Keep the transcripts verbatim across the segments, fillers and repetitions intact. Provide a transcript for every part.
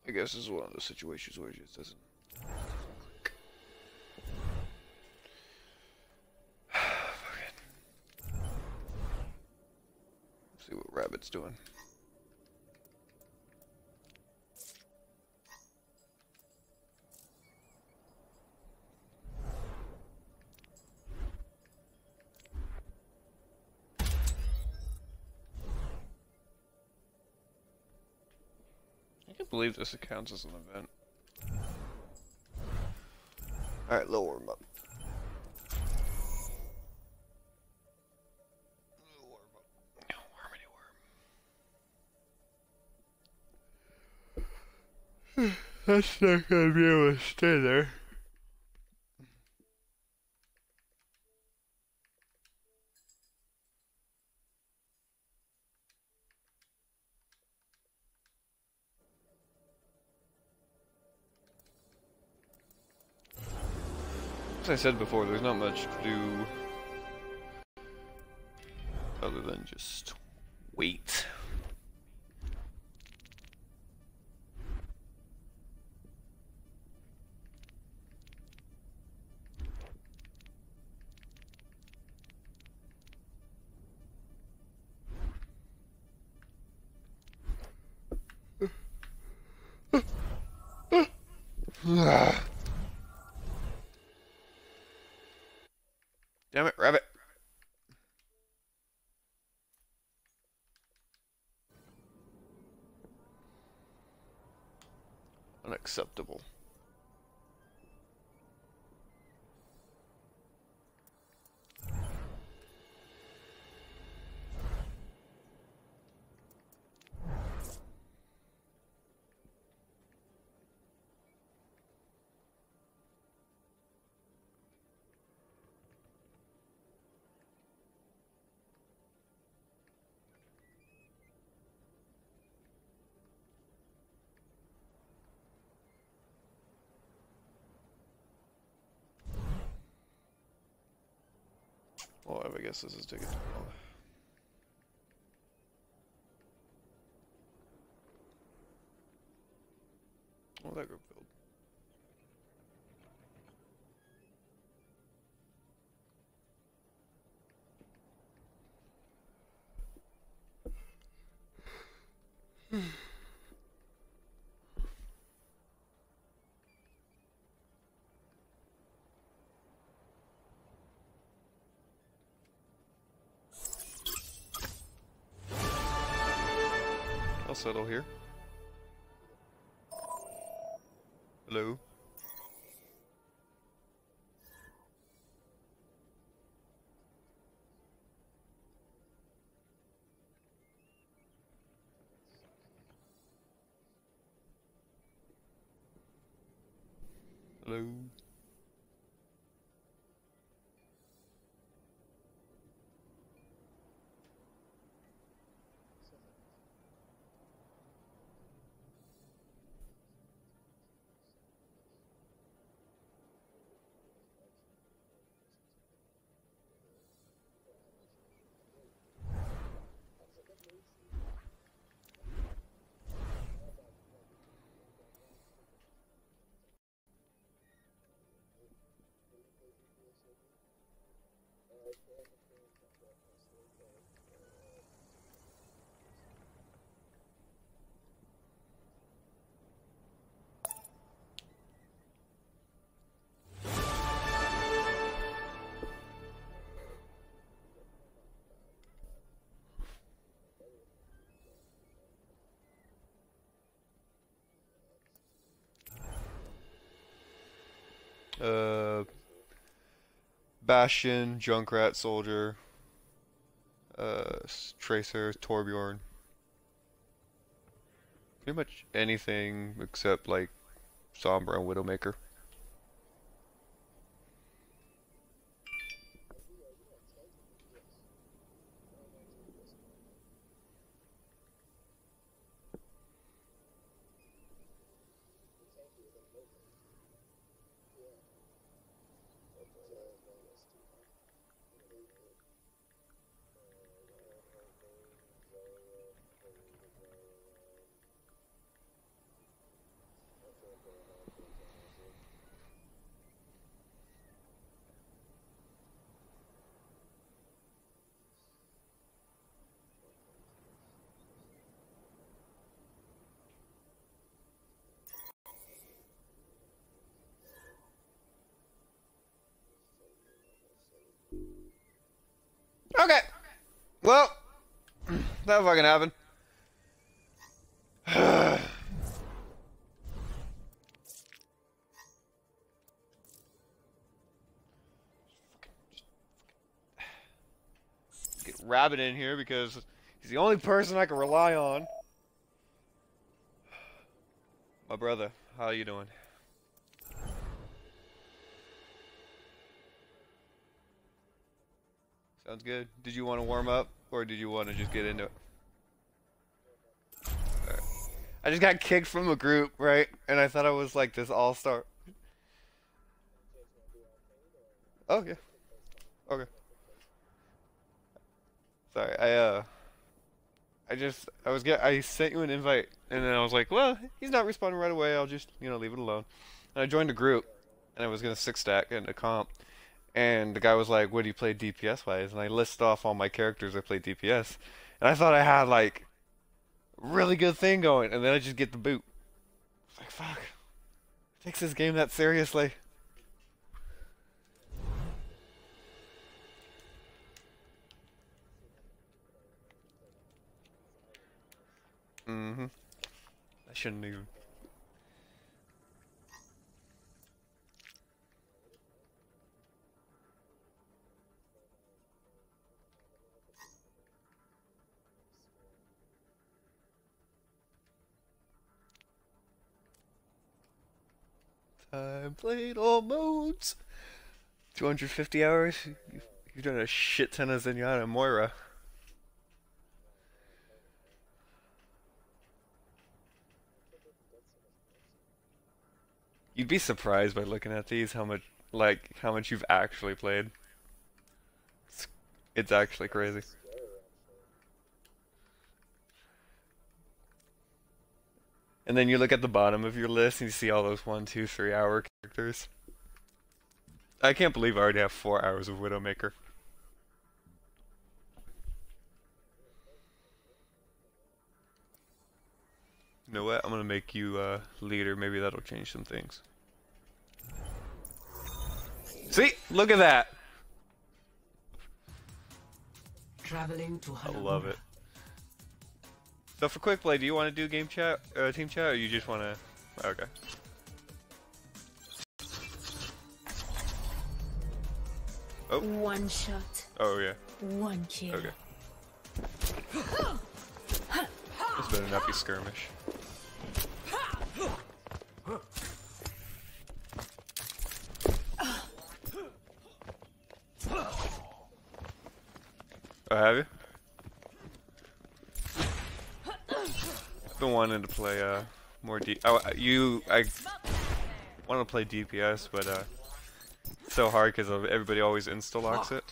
I guess this is one of those situations where it just doesn't. See what Rabbit's doing. I can't believe this counts as an event. Alright, lower him up. That's not gonna be able to stay there. As I said before, there's not much to do other than just wait. Damn it, Rabbit. Unacceptable. Well, I guess this is taking too long. Oh, that group filled. I'll settle here. Hello? Hello? Uh, Bastion, Junkrat, Soldier, uh, Tracer, Torbjorn. Pretty much anything except like Sombra and Widowmaker. Okay. Well, that fucking happened. Get Rabbit in here because he's the only person I can rely on. My brother, how you doing? Sounds good. Did you want to warm up, or did you want to just get into it? Alright. I just got kicked from a group, right? And I thought I was like this all-star. Oh, yeah. Okay. Sorry, I, uh... I just, I was get, I sent you an invite, and then I was like, well, he's not responding right away, I'll just, you know, leave it alone. And I joined a group, and I was gonna six stack into comp. And the guy was like, what do you play D P S wise? And I list off all my characters I play D P S. And I thought I had like a really good thing going, and then I just get the boot. It's like, fuck. Takes this game that seriously. Mm-hmm. I shouldn't even. Time played all modes. two hundred fifty hours? You've done a shit ton of Zenyatta and Moira. You'd be surprised by looking at these how much, like, how much you've actually played. It's, it's actually crazy. And then you look at the bottom of your list and you see all those one, two, three hour characters. I can't believe I already have four hours of Widowmaker. You know what? I'm gonna make you uh, leader. Maybe that'll change some things. See? Look at that! Traveling to I love it. So for quick play, do you want to do game chat, uh, team chat, or you just want to? Okay. Oh. One shot. Oh yeah. One kill. Okay. This better not be skirmish. Oh, have you? I've been wanting to play uh more D. Oh, you I want to play D P S, but uh, it's so hard because everybody always insta locks it.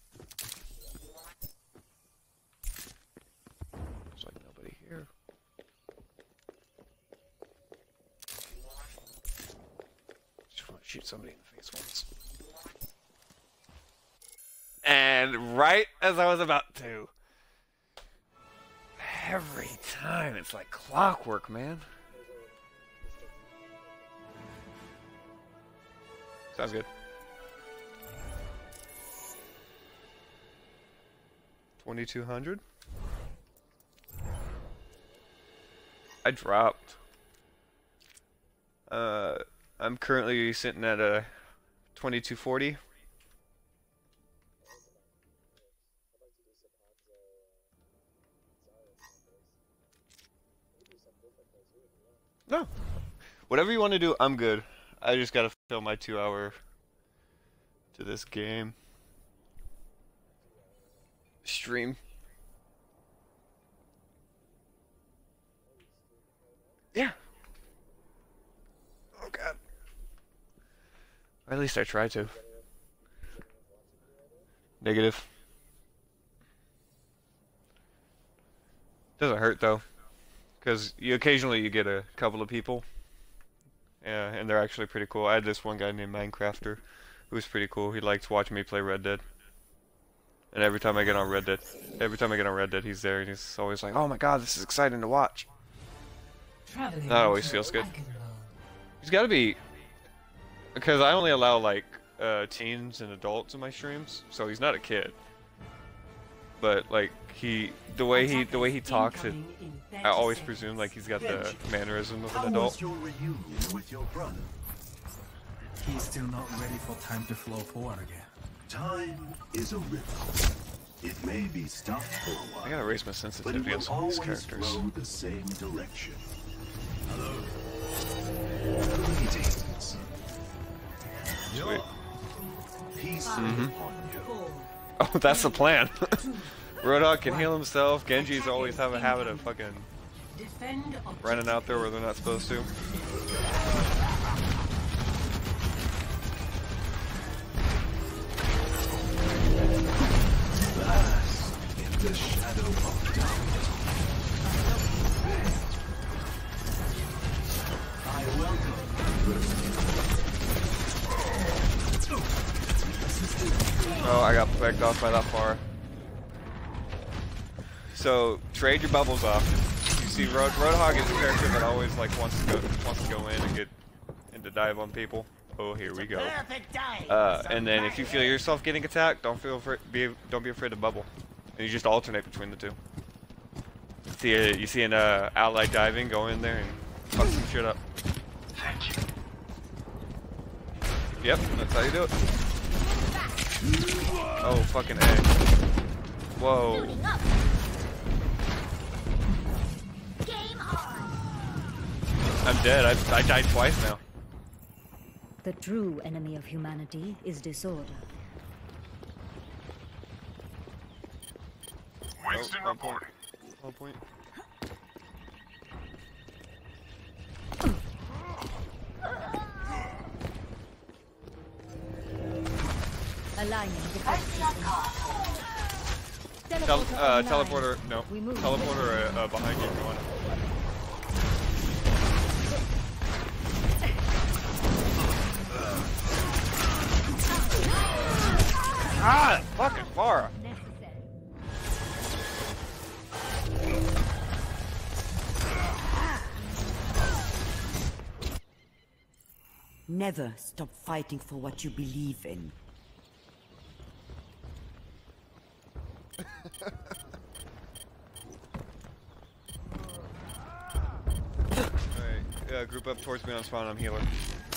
There's like nobody here. Just want to shoot somebody in the face once. And right as I was about to. Every time, it's like clockwork, man. Sounds good. twenty-two hundred? I dropped. Uh, I'm currently sitting at a twenty-two forty. No. Whatever you want to do, I'm good. I just gotta fill my two hour to this game. Stream. Yeah. Oh god. Or at least I try to. Negative. Doesn't hurt though. Because you occasionally you get a couple of people Yeah, and they're actually pretty cool. I had this one guy named Minecrafter who was pretty cool. He liked watching me play Red Dead. And every time I get on Red Dead, every time I get on Red Dead, he's there and he's always like, "Oh my god, this is exciting to watch." Traveling That always to feels good. Ivanhoe. He's got to be, because I only allow like uh, teens and adults in my streams, so he's not a kid. But like he, the way he, the way he talks, it, I always presume like he's got the mannerism of How an adult. was your reunion with your brother? He's still not ready for time to flow forward again. Time is a river. It may be stopped for a while, I gotta raise my but it sensitivity will on some of these always characters. flow the same direction. Hello. Greetings. Sweet. Peace Mhm. upon you. Four, Oh, that's the plan. Roadhog can heal himself. Genji's always have a habit of fucking defend objective running out there where they're not supposed to. Bask in the shadow of doubt. I welcome Oh, I got pegged off by that far. So trade your bubbles off. You see, Road Roadhog is a character that always like wants to go wants to go in and get and to dive on people. Oh, here we go. Uh, and then if you feel yourself getting attacked, don't feel afraid, be don't be afraid to bubble. And you just alternate between the two. See, a, you see an uh, ally diving, go in there and fuck some shit up. Yep, that's how you do it. Oh, fucking A. Whoa. I'm dead. I, I died twice now. The true enemy of humanity is disorder. Winston oh, reporting. One point. Aligning defense system. Tel uh, online. teleporter, no. We move. Teleporter uh, uh, behind you if you want it. Ah, fucking Pharah. Never stop fighting for what you believe in. Alright, yeah, group up towards me on spawn, I'm healer.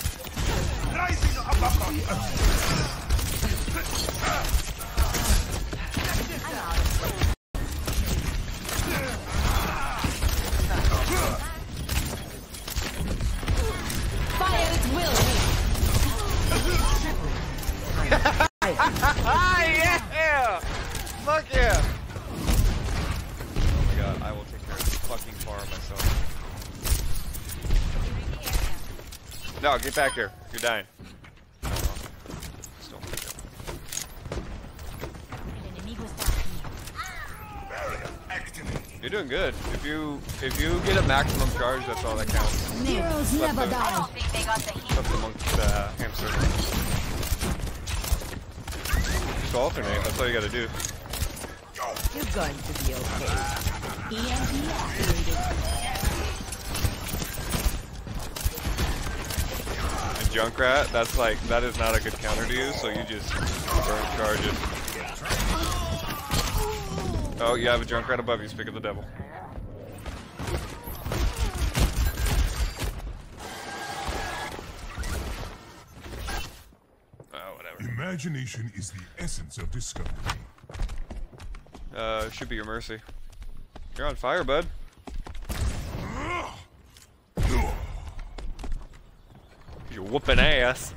Fire at will. Yeah! Fuck yeah! Oh my god, I will take care of this fucking Pharah myself. No, get back here. You're dying. Still not dead. You're doing good. If you if you get a maximum charge, that's all that counts. Heroes never die. Up amongst uh, hamster. Just alternate. That's all you gotta do. You're going to be okay. E M P activated. And Junkrat, that's like that is not a good counter to you. So you just burn charge it. Oh, you have a Junkrat above you. Speak of the devil. Oh, whatever. Imagination is the essence of discovery. Uh, should be your mercy. You're on fire, bud. You're whooping ass.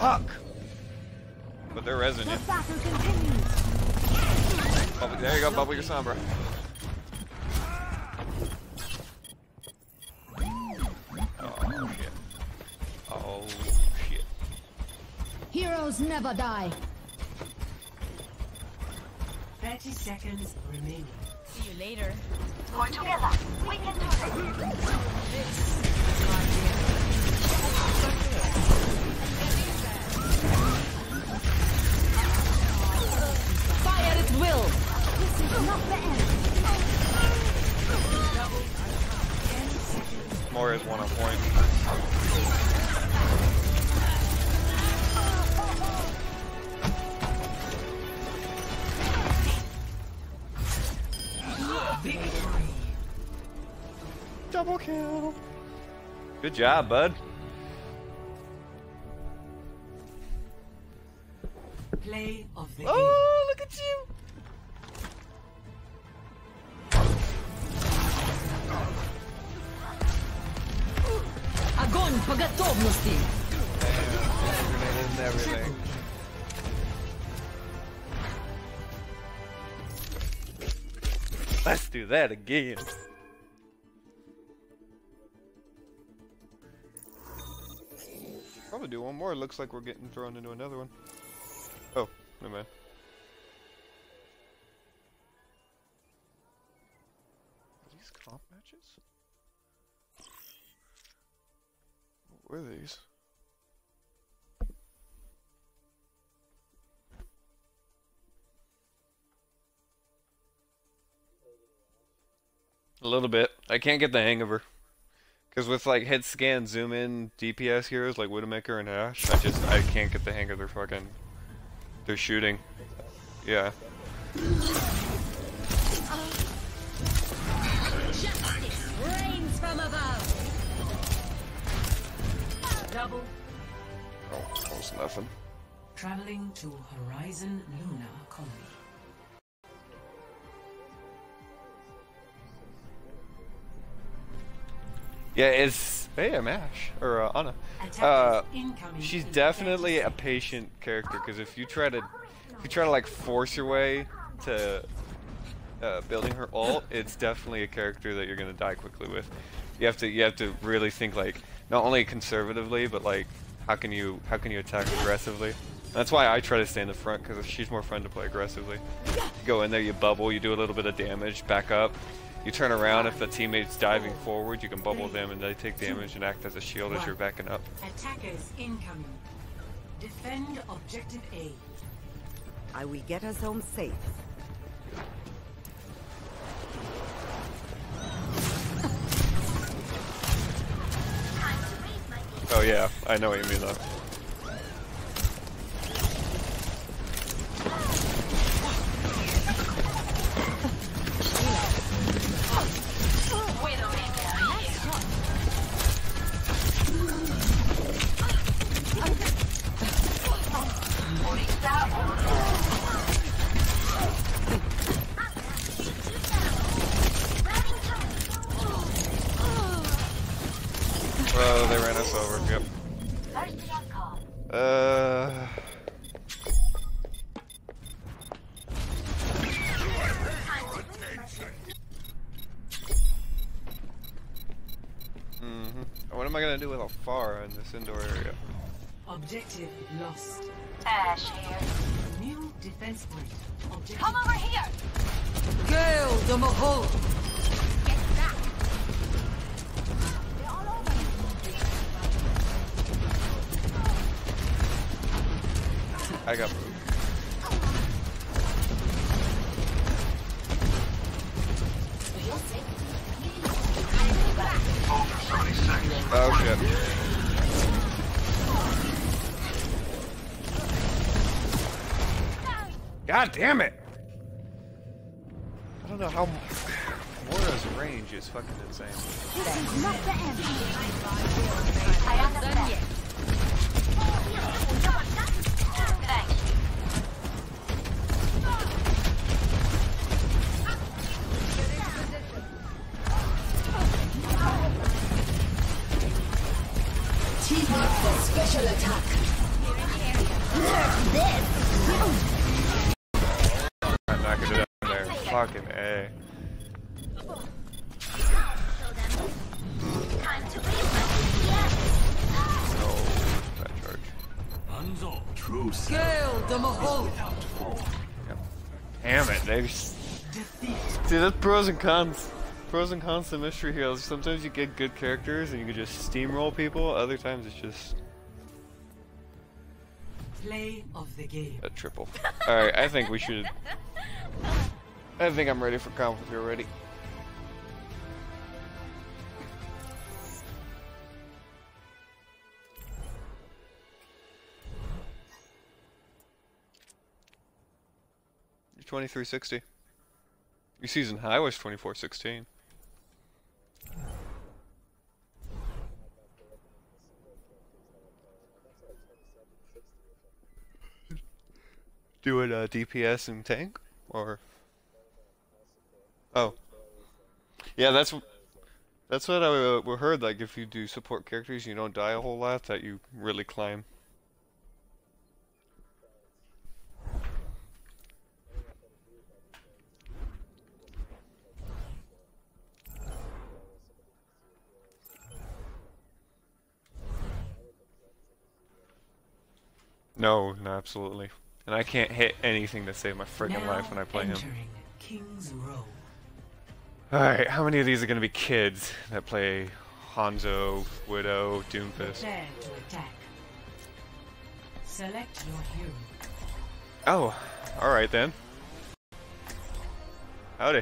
Fuck! But they're resin you. Battle continues. Bubble, there you go, bubble your Sombra. Oh shit. Oh shit. Heroes never die. thirty seconds remaining. See you later. We're together. We can do this. Fire at will. This is not the end. More is one on point. Double kill. Good job, bud. Play of the game. Oh, look at you. Огонь по готовности. Grenade and everything. Let's do that again. Probably do one more. It looks like we're getting thrown into another one. Oh, never mind. Are these comp matches? What were these? A little bit. I can't get the hang of her. Because with like head scan, zoom in, D P S heroes like Widowmaker and Ashe, I just, I can't get the hang of their fucking, their shooting. Yeah. Justice reigns from above. Double. Oh, almost nothing. Traveling to Horizon Luna Colony. Yeah, it's, hey, I'm Ashe, or uh, Ana. Attackers Uh, incoming she's in definitely thirty a patient character, because if you try to, if you try to like force your way to uh, building her ult, it's definitely a character that you're gonna die quickly with. You have to, you have to really think like, not only conservatively, but like, how can you, how can you attack aggressively? That's why I try to stay in the front, because she's more fun to play aggressively. You go in there, you bubble, you do a little bit of damage, back up. You turn around, if the teammate's diving forward, you can bubble them and they take damage and act as a shield as you're backing up. Attackers incoming. Defend objective A. I will get us home safe. Oh yeah, I know what you mean though. Oh, they ran us over, yep. Uh... Mm-hmm. What am I gonna do with Alfara in this indoor area? Objective lost. Ashe here. New defense point. Objective Come over here. Girl, the Mahol. I got moved. Oh shit. God damn it! I don't know how Moira's range is fucking insane. This is not the end. I understand. Thanks. Team up for special attack. I'm not gonna do that there. Fucking A. No, that charge. True self Gale the Mahol. Damn it, they just... See, that's pros and cons. Pros and cons to Mystery Heroes. Sometimes you get good characters and you can just steamroll people. Other times it's just Play of the game. a triple. Alright, I think we should... I think I'm ready for comp if you're ready. You're twenty-three sixty. Your season high was twenty-four sixteen. Doing uh, D P S and tank, or oh, yeah, that's that's what I uh, we heard. Like if you do support characters, you don't die a whole lot. That you really climb. No, no, absolutely. And I can't hit anything to save my friggin' Now life when I play him. entering King's Row. Alright, how many of these are gonna be kids that play Hanzo, Widow, Doomfist? Prepare to attack. Select your hero. Oh, alright then. Howdy.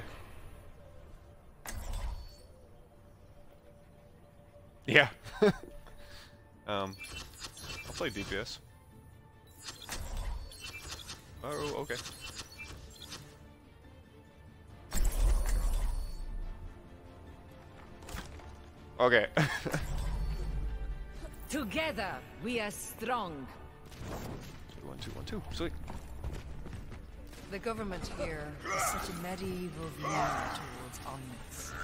Yeah. um, I'll play D P S. Oh, okay. Okay. Together we are strong. Two, one, two, one, two. Sweet. The government here is such a medieval view towards onwards.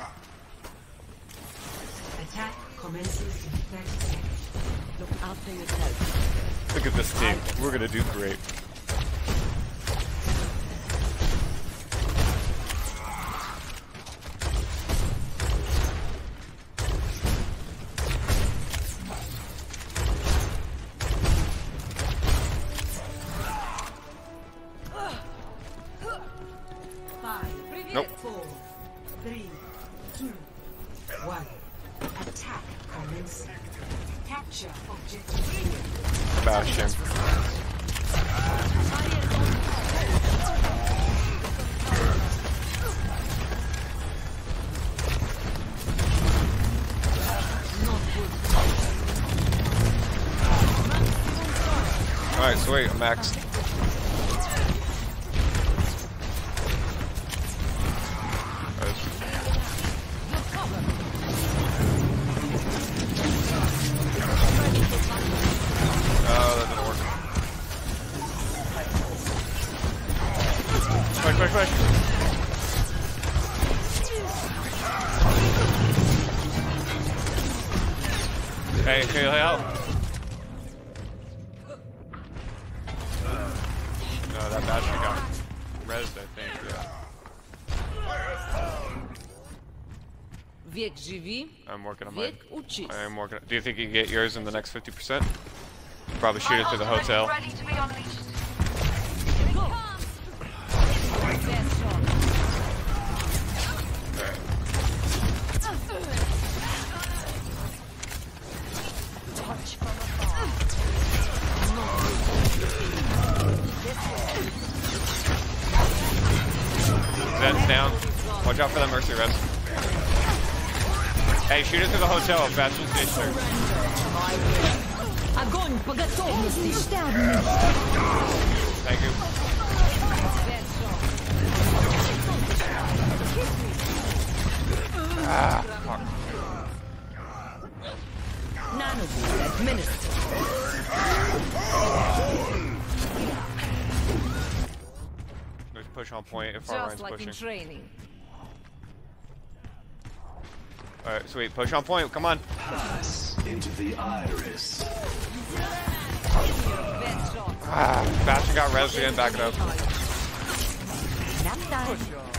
Attack commences in thirty seconds. Look after yourself. Look at this team. We're gonna do great. Nope. Four, three, two, one. Attack commencing. Capture objective. Bastion. Alright, sweet, I'm maxed. Oh, that didn't work. Quick, quick, quick. Hey, can you help? No, that Bastion got rezzed, I think, yeah. Wiek żywi, I'm working on mine. wiek uczy. I am working. Do you think you can get yours in the next fifty percent? Probably shoot it to the hotel. Ready to be unleashed. Zen's down. Watch out for that Mercy Res. Hey, shoot it to the hotel. Bastion stage there. Огонь по готовности. Thank you. Ah, fuck. Nanoboost administered. Let's push on point if our Just line's like in pushing. training. Alright, sweet. Push on point. Come on. pass into the iris. Best shot. Ah, Bastion got res again, back it up. Nap time.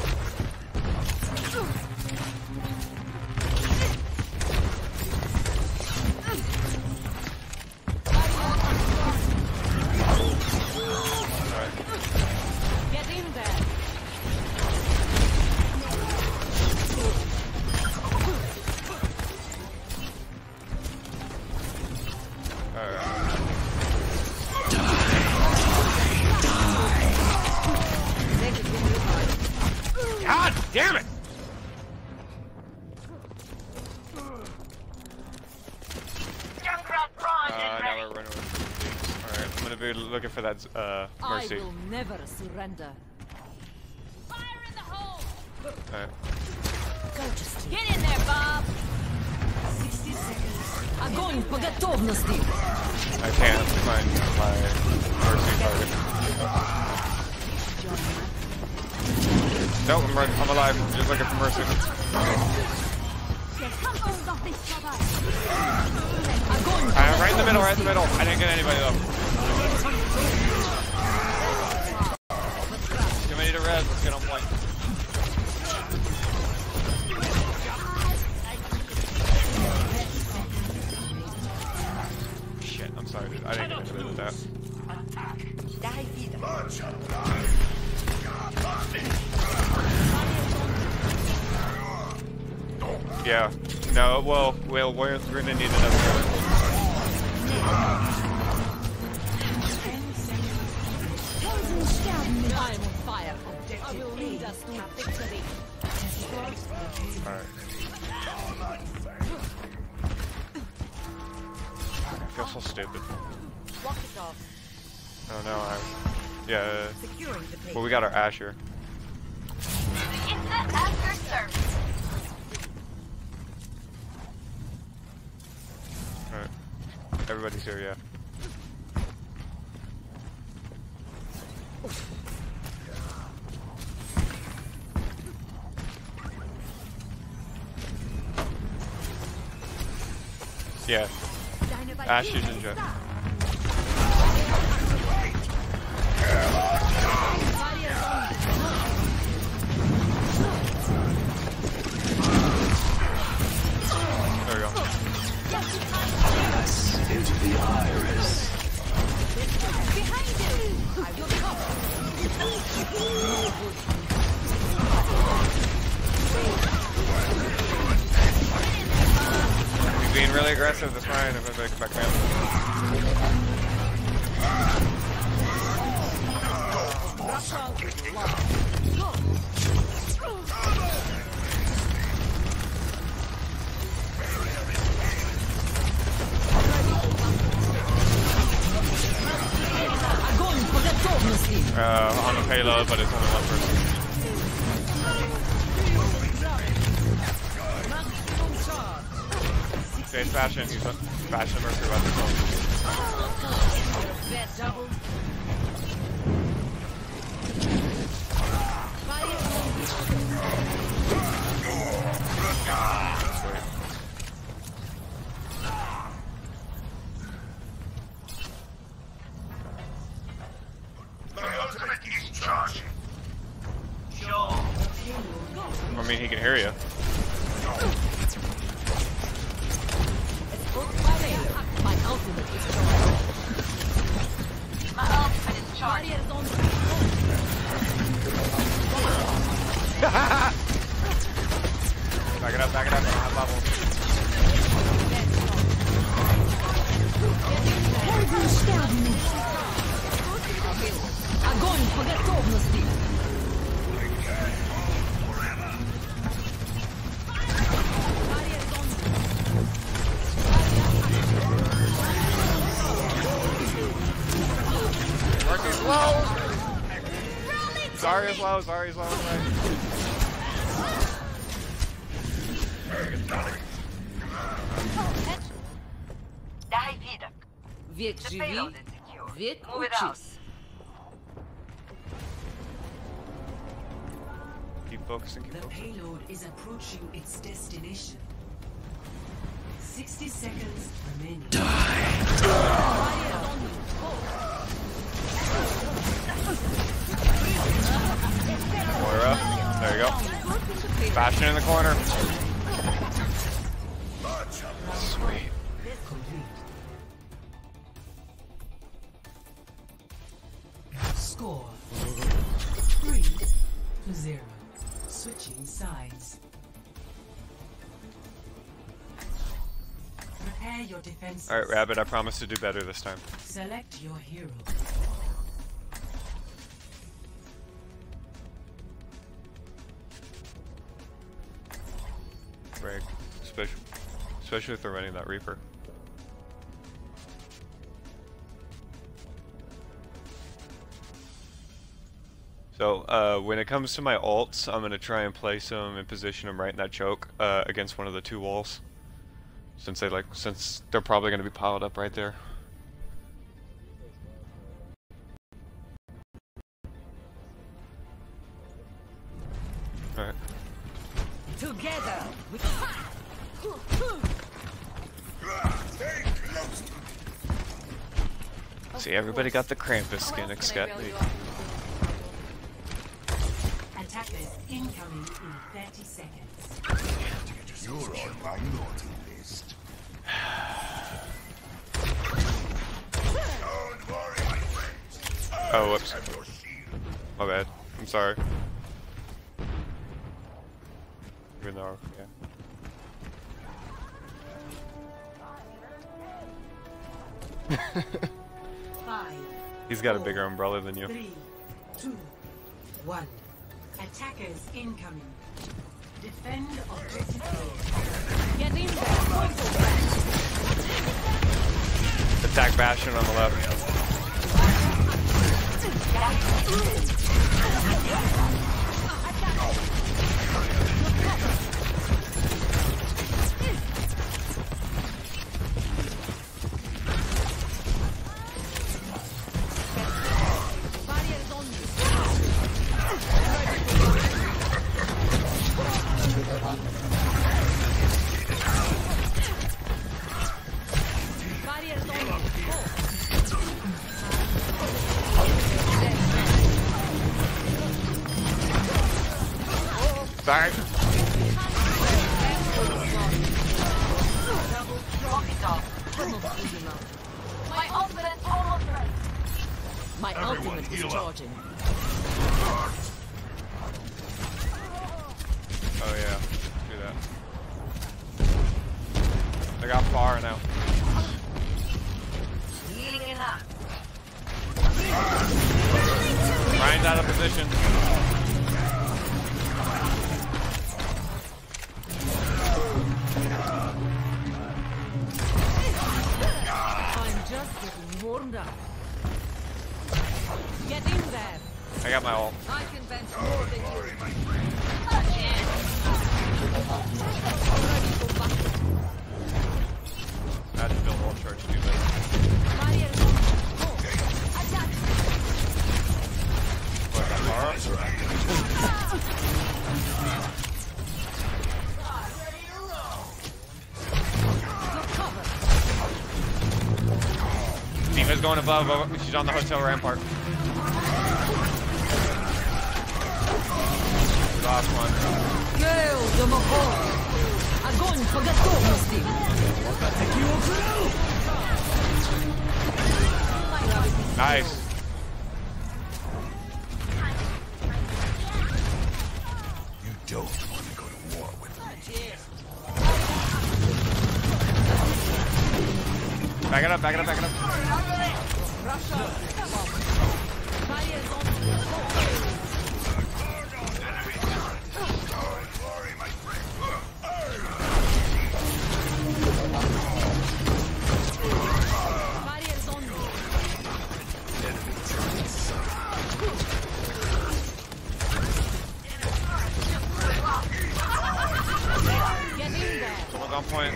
Get in there. God damn it! Uh, now we're running with things. Alright, I'm gonna be looking for that uh, Mercy. I will never surrender. Fire in the hole! Alright. Go to sleep. Get in there, Bob! sixty seconds. Огонь по готовности! I can't find my Mercy target. Nope, I'm, right, I'm alive. I'm just looking for Mercy. I'm right in the middle, right in the middle. I didn't get anybody though. Too many to res, let's get on point. Shit, I'm sorry dude. I didn't get anybody with that. Yeah. No, well, well we're, we're gonna need another one. I'm on fire. I will lead us to victory. Alright. I feel so stupid. Walk it off. Oh no, I... Yeah. Securing the place. Well, we got our Asher. Instant after service. Alright. Everybody's here, yeah. Yeah. Asher's in jet. There we go. Into the iris. Behind you! I will cover. He's being really aggressive this Ryan. I'm gonna make it back down. Uh, on the payload, but it's only one person. Okay, Bastion, he's on Bastion Mercury weapon. I mean, he can hear you. My ultimate is charged. My ultimate is charged. Back it up, back it up, I don't have levels. Огонь по готовности! Marky's low! Zarya's low, Zarya's low, right. Дай видок. Век The живи, payload is secure. век Move it out. учись. Keep focusing, keep The focusing. payload is approaching its destination. sixty seconds remaining. in the corner. Sweet. Score three to zero. Switching sides. Prepare your defenses. Alright, Rabbit, I promise to do better this time. Select your hero. Right. Especially, especially if they're running that Reaper. So, uh, when it comes to my ults, I'm gonna try and place them and position them right in that choke, uh, against one of the two walls. Since they like, since they're probably gonna be piled up right there. Alright. Together we See, everybody got the Krampus skin except me. Attackers incoming in thirty seconds. You're on my naughty list. Don't worry, my friends. Oh, whoops. My bad. I'm sorry. Even though, yeah. Five. He's got a bigger umbrella than you. Three, two, one. Attackers incoming. Defend objective A. Get in there. Attack Bastion on the left. Sorry. My ultimate is almost ready. My ultimate is charging. Oh yeah, do that. I got far now. Healing enough. Ryan's out of position. I'm just getting warmed up. Get in there. I got my ult. I can bench more than you. I had to build ult charge to do that. What, that Mara? Tifa's going above, over. She's on the hotel rampart. Last one. Gale de Mahor. Огонь по готовности. Nice. You don't want to go to war with me. Back it up, back it up, back it up. Someone's on point.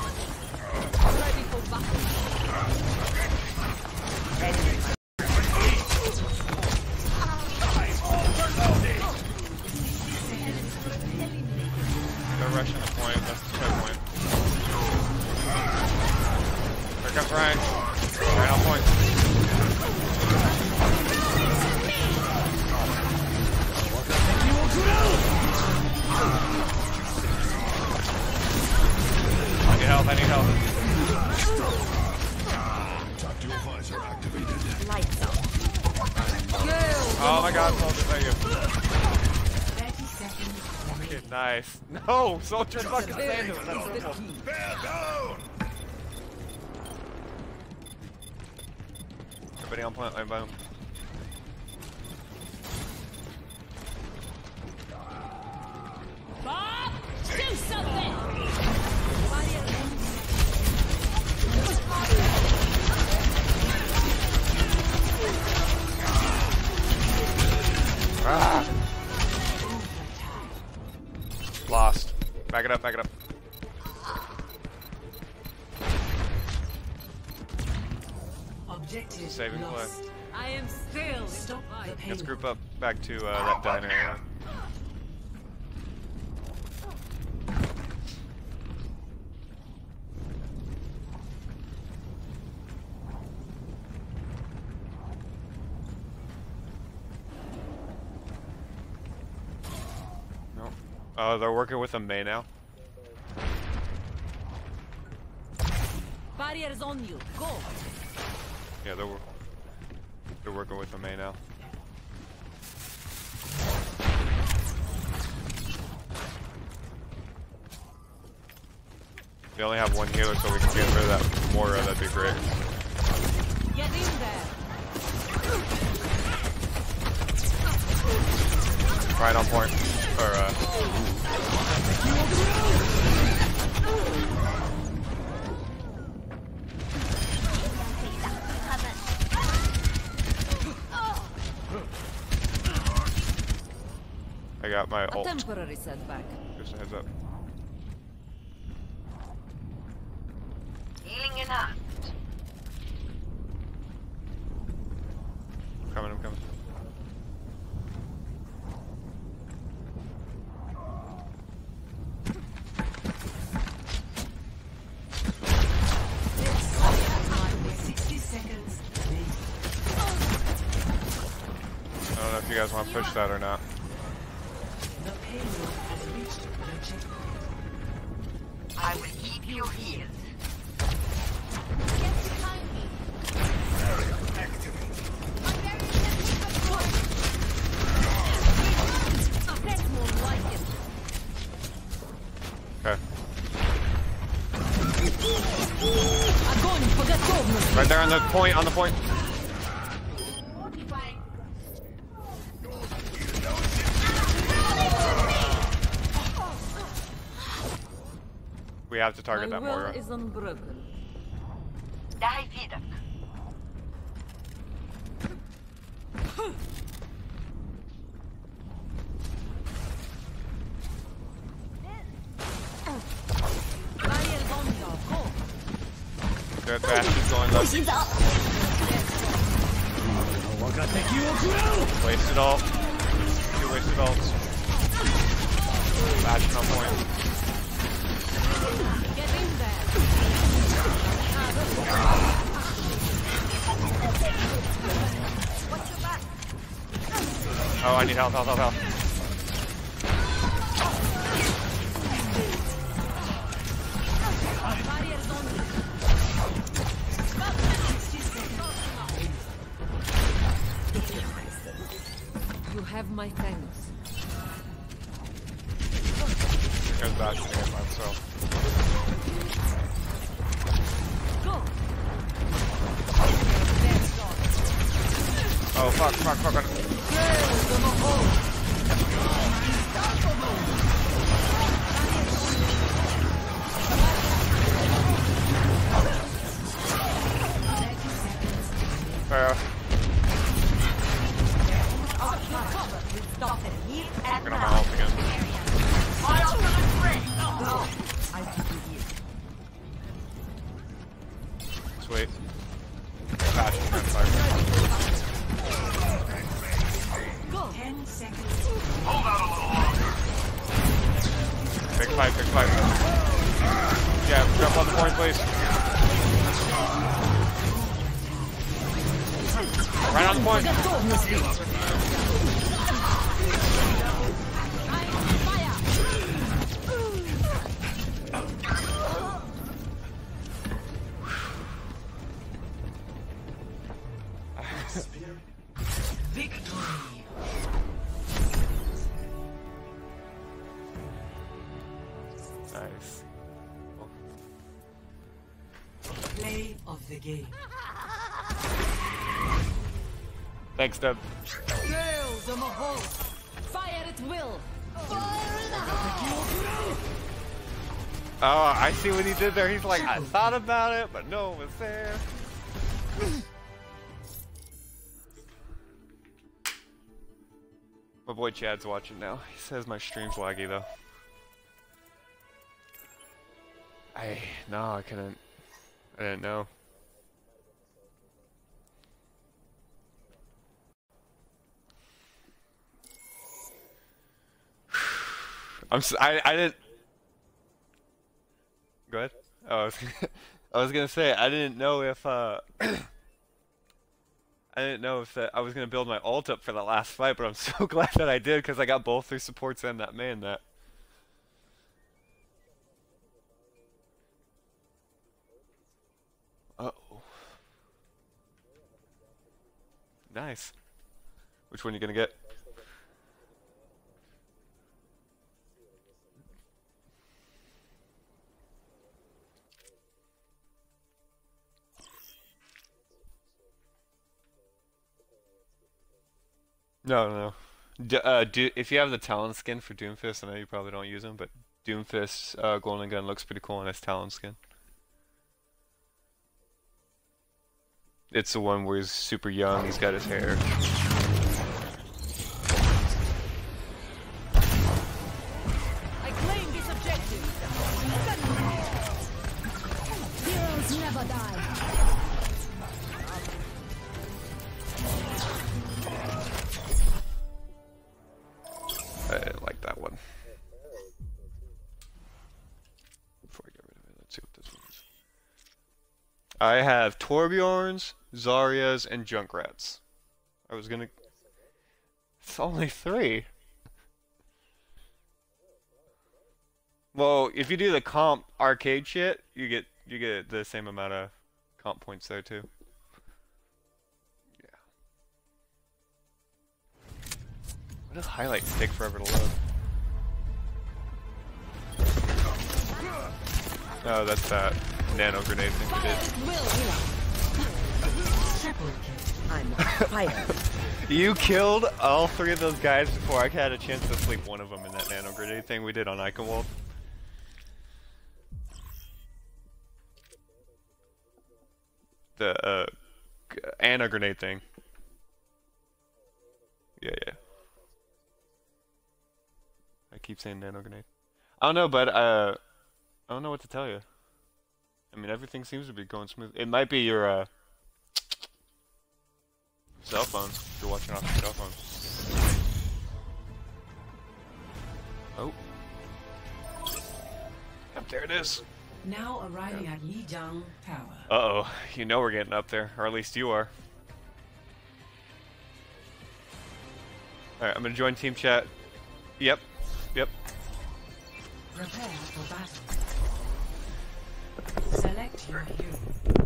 They're rushing the point, that's the choke point. Here comes Ryan. Ryan on point. help, I need help. Tactical visor activated. Lights out. Oh my god, soldier, thank you. thirty seconds remaining. Okay, nice. No, soldier fucking stand to it. That's simple. Bear down! Everybody on point, line by him. Bob, do something! Ah. Lost. Back it up, back it up. Objective Saving play. lost. I am still Stop the Let's payload. group up back to uh, that diner area. Nope. Oh, they're working with a Mei now. barriers on you. Go. Yeah, they're wor- they're working with a Mei now. They only have one healer, so we can get rid of that Moira. That'd be great. Get in there. Right on point. Or uh. I got my A ult. temporary setback. Just a heads up. Healing enough. I'm coming, I'm coming. sixty seconds remaining. I don't know if you guys want to push that or not. The payload has reached the checkpoint. I will keep you healed. Okay. Right there on the point, on the point. We have to target My that will Moira. is unbroken. Die wieder. Barriers on you. Go. Good, Bastion's going up. Wasted ult. Two wasted ults. Bastion on point. Get in there. Oh, I need help, help, help, help. Barriers on you. You have my thanks. There's Bastion again by himself. Go. Oh, fuck, fuck, fuck, fuck. Fair. I'm gonna my ult again. Sweet. Bastion trying to fight. Ten seconds. Big fight, big fight. Yeah, jump on the point, please. Right on the point. Victory. Nice. Play of the game. Thanks, Dub. Girls on the hole. Fire at will. Fire in the hole. Oh, I see what he did there. He's like, I thought about it, but no one was there. My boy Chad's watching now. He says my stream's laggy though. I no, I couldn't. I didn't know. I'm. S I. I didn't. Go ahead. Oh, I was, I was gonna say I didn't know if. Uh, I didn't know if that I was gonna build my ult up for the last fight, but I'm so glad that I did because I got both three supports and that man that. Uh oh. Nice. Which one are you gonna get? No, no, no. D uh, do if you have the Talon skin for Doomfist, I know you probably don't use them, but Doomfist uh, Golden Gun looks pretty cool on his Talon skin. It's the one where he's super young, he's got his hair. I claim this objective. Heroes never die. I didn't like that one. Before I get rid of it, let's see what this one is. I have Torbjorns, Zaryas, and Junkrats. I was gonna... It's only three. Well, if you do the comp arcade shit, you get you get the same amount of comp points there too. Why does highlights take forever to load? Oh, that's that nano grenade thing we did. I'm fire. You killed all three of those guys before I had a chance to sleep one of them in that nano grenade thing we did on Eichenwald. The uh, Ana grenade thing. Yeah, yeah. I keep saying nano grenade. I don't know, but uh, I don't know what to tell you. I mean, everything seems to be going smooth. It might be your uh, cell phone. If you're watching off your cell phone. Oh. Yep, there it is. Now arriving at Lijiang Tower. Uh oh, you know we're getting up there, or at least you are. Alright, I'm gonna join team chat. Yep, yep. Prepare for battle. Select your hero.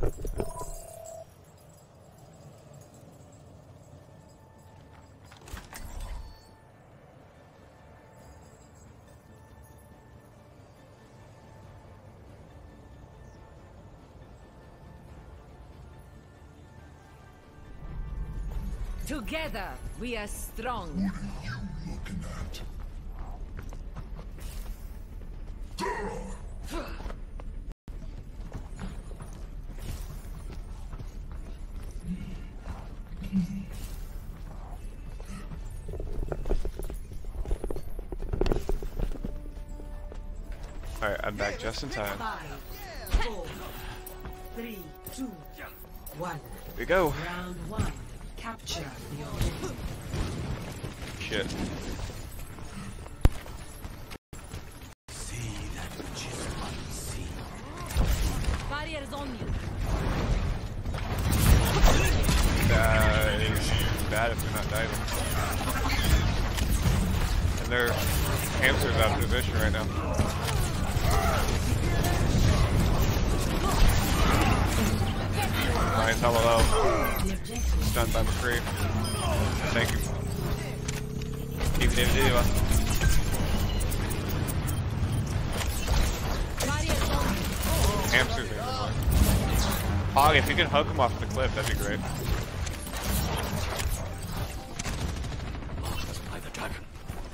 Together, we are strong. What are you looking at? Alright, I'm back just in time. Five, four, three, two, one. Here we go. Round one. Capture the objective. Shit. See that which is unseen. Barriers on you. That is bad if they're not diving. And their hamster's out of position right now. Nice, hello. Stunned by McCree. Thank you. Keep David Diva. Hamster's there. Hog, if you can hook him off the cliff, that'd be great. By the dragon.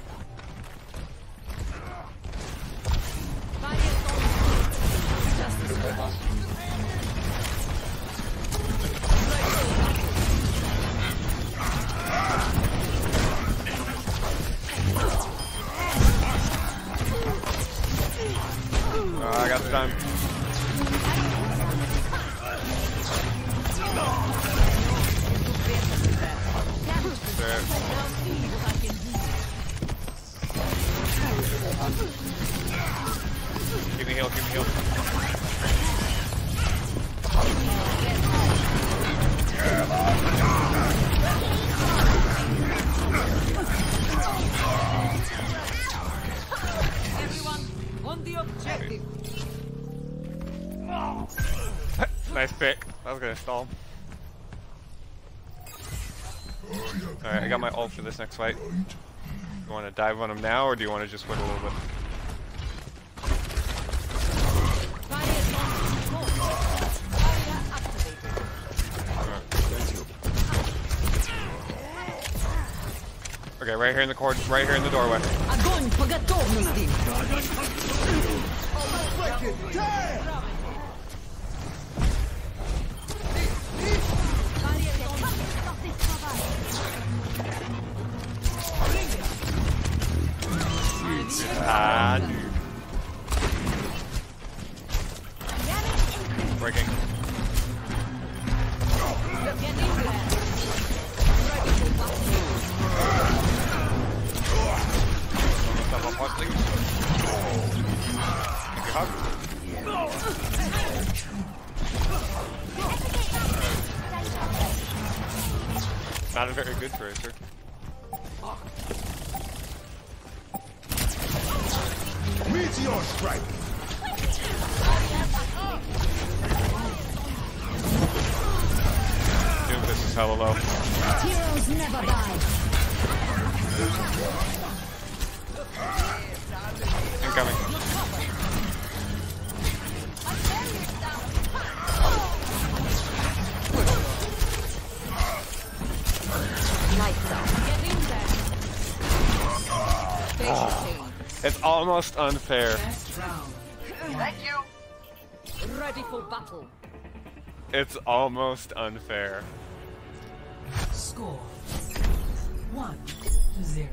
Uh, I got the time. There. Give me heal, give me heal. Everyone, on the objective. Nice pick. I was gonna stall him. Alright, I got my ult for this next fight. You want to dive on him now, or do you want to just wait a little bit? Okay, right here in the cord, right here in the doorway. Огонь по готовности. Ah, dude. Breaking. Stop up, hot, please. Thank you, Hug. Not a very good tracer. Meteor strike. Dude, this is hella low. Heroes never die. Incoming. It's almost unfair. Thank you. Ready for battle. It's almost unfair. Score one to zero.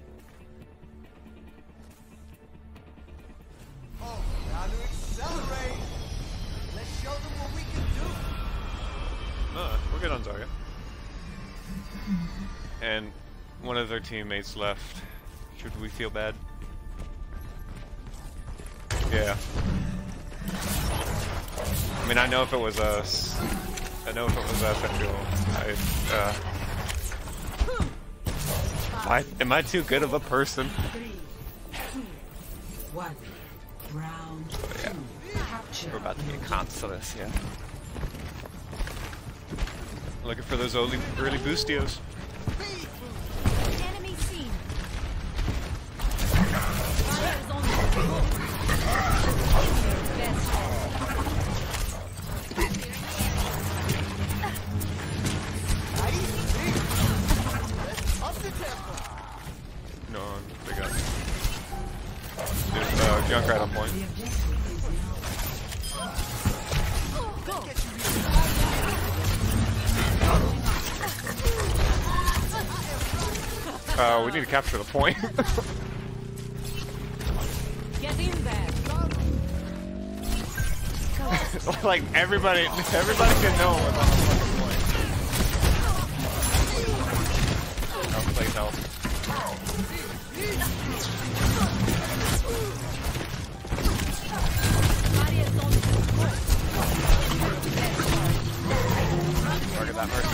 Oh, now to accelerate. Let's show them what we can do. Uh, we'll get on Zarya. And one of their teammates left. Should we feel bad? Yeah. I mean, I know if it was us. I know if it was us, I feel. I, uh, am, I, am I too good of a person? Three, two, one. Round But yeah. two. Capture. We're about to get consolous, yeah. Looking for those early, early boostios. Enemy seen. No, they got. There's uh, Junkrat on point. Uh, we need to capture the point. Get in there. Like everybody, everybody can know what's on the fucking point. Oh, please help. Target that Mercy.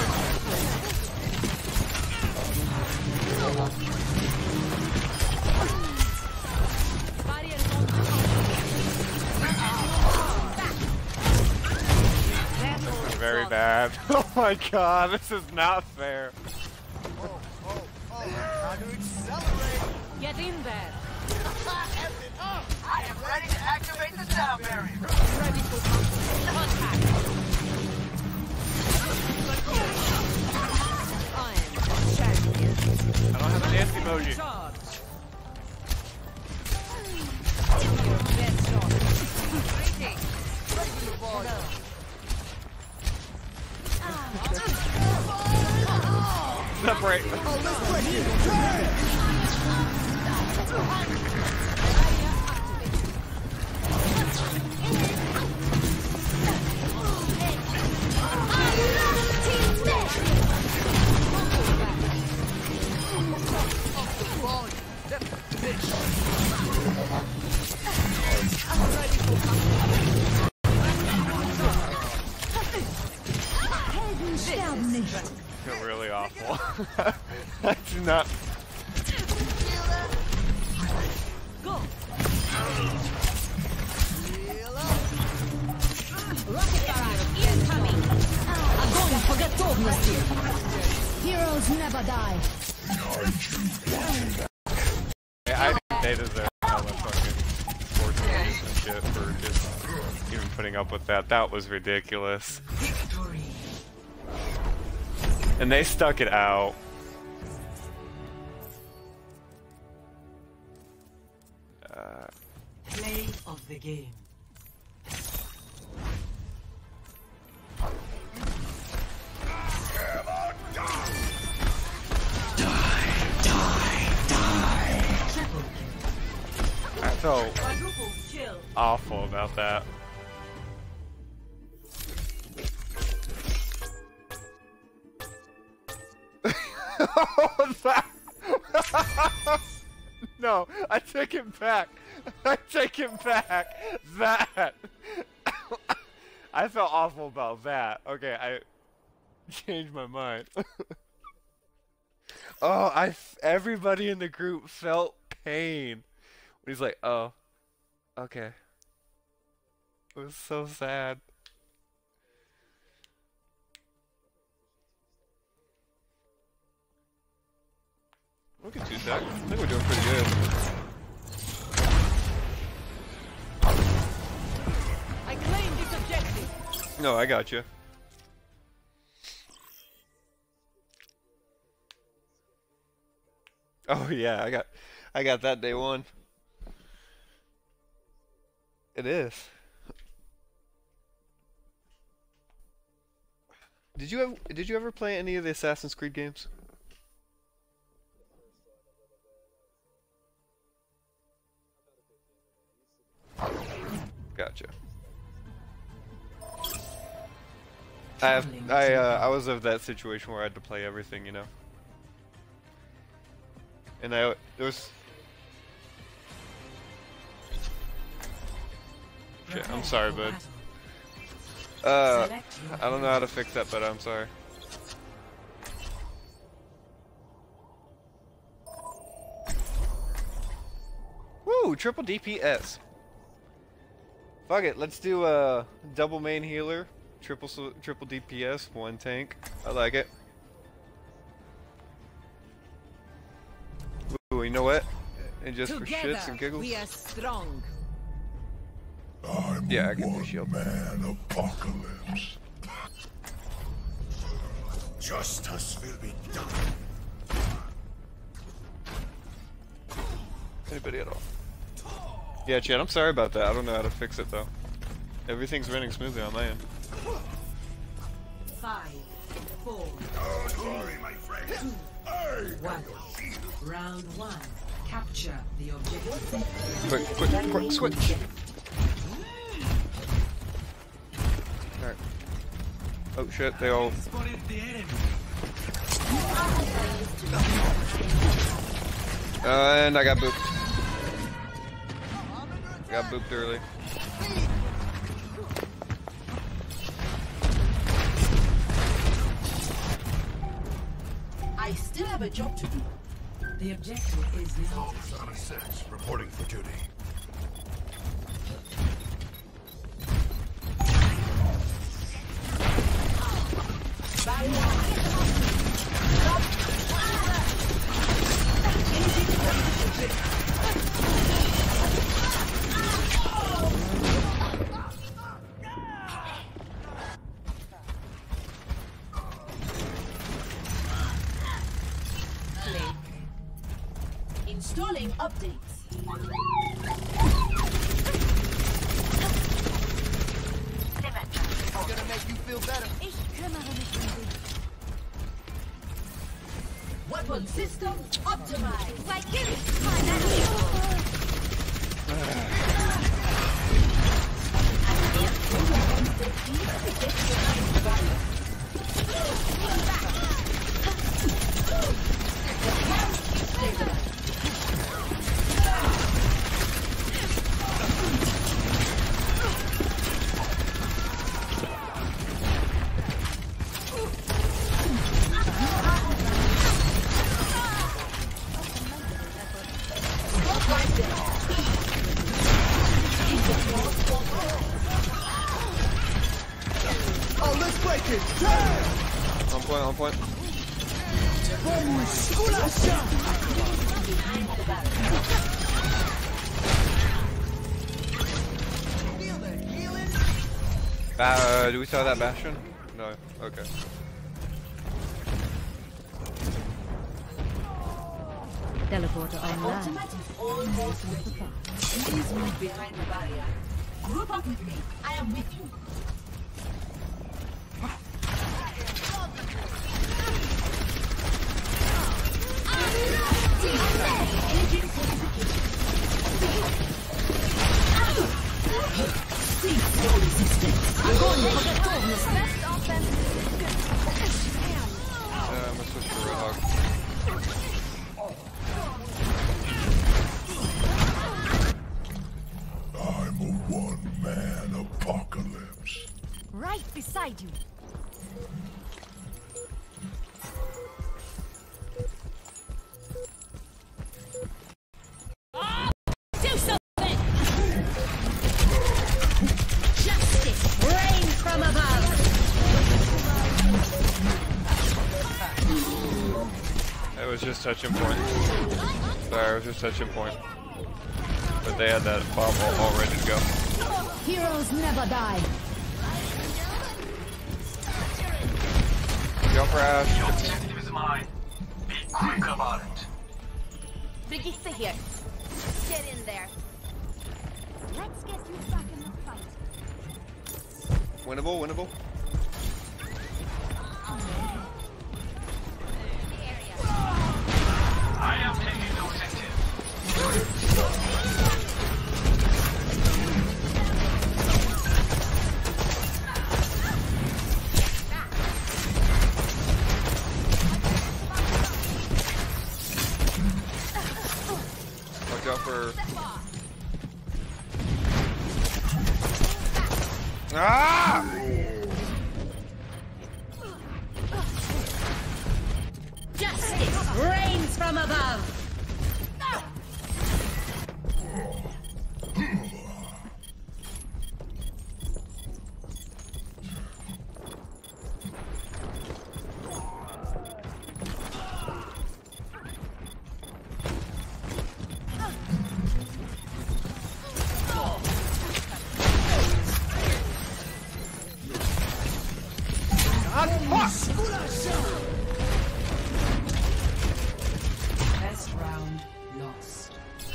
This is very bad. grabbed. Oh my god, this is not fair. Oh, oh, oh, time to accelerate. Get in there. F it up. I am ready to activate the sound barrier. Ready for contact. I am champion. I don't have a dance emoji. Charge. Your best shot. Greetings. Ready to ball. Separate. Feel really awful. I do not. Go. Incoming. Огонь по готовности. Heroes never die. I think they deserve all the fucking fortunes and shit for just even putting up with that. That was ridiculous. Victory. And they stuck it out. Uh, Play of the game. I felt Quadruple kill. awful about that. What's that? No, I take it back. I take it back. That. I felt awful about that. Okay, I changed my mind. Oh, I. Everybody in the group felt pain. He's like, oh, okay. It was so sad. Look at two seconds. I think we're doing pretty good. I claim this objective. No, I got you. Oh yeah, I got, I got that day one. It is. Did you ever, did you ever play any of the Assassin's Creed games? Gotcha. I have, I uh, I was of that situation where I had to play everything, you know. And I there was. Shit, I'm sorry, bud. Uh, I don't know how to fix that, but I'm sorry. Woo, triple D P S. Fuck it, let's do a double main healer, triple triple D P S, one tank. I like it. Ooh, you know what? And just for shits and giggles. We are strong. I'm Yeah, I a can do shield. one-man apocalypse. Justice will be done. Anybody at all? Yeah, Chad, I'm sorry about that. I don't know how to fix it though. Everything's running smoothly on my end. Five, four, Don't worry, my friend. one. Round one. Capture the objective. Quick, quick, quick, switch. Alright. Oh shit, they all. Spotted the enemy. Uh, and I got booped. Got booped early. I still have a job to do. The objective is now. Sonic six, reporting for duty. Installing updates. It's gonna make you feel better. Weapon system optimized. Like you. Oh, let's break it. Turn. On point, on point. Feel the healing. Uh, do we saw that Bastion? No. Okay. Teleporter online. Automatic almost ready. Please move behind the barrier. Group up with me. I am with you. Yeah, I'm gonna switch to Roadhog. I'm a one-man apocalypse. Right beside you. Do something! Justice reigns from above! It was just touching point. Sorry, it was just touching point. But they had that bomb all, all ready to go. Heroes never die. Jump for Ash. Objective is mine. Be quick about it. Brigitte here. Get in there. Let's get you back in the fight. Winnable, winnable. I am taking the objective. Watch out for. Ah! Justice reigns from above! Best round lost.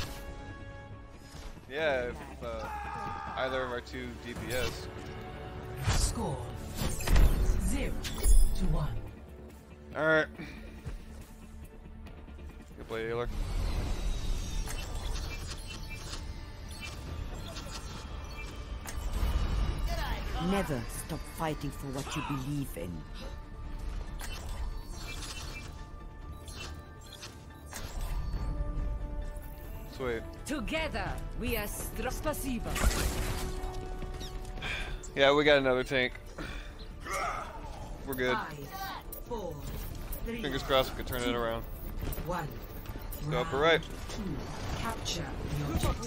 Yeah, if uh, either of our two D P S. Score zero to one. Alright. Good play, healer. Never stop fighting for what you believe in. Sweet. Together, we are str- Spasiba. Yeah, we got another tank. We're good. Five, four, three, Fingers crossed we can turn it around. one. Go upper right. Two. Capture the objective.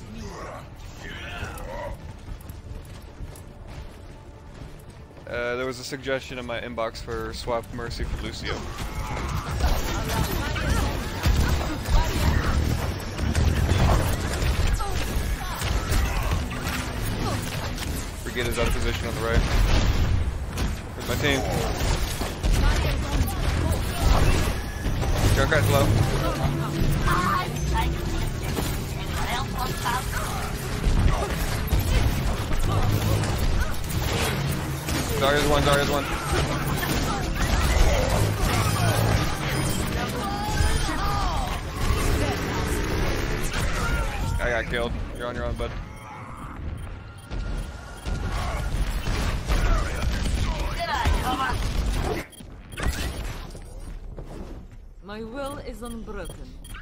Uh, there was a suggestion in my inbox for swap Mercy for Lucio. get his other position on the right. Here's my team. Junkrat's low. Zarya's one, Zarya's one. I got killed. You're on your own, bud. My will is unbroken.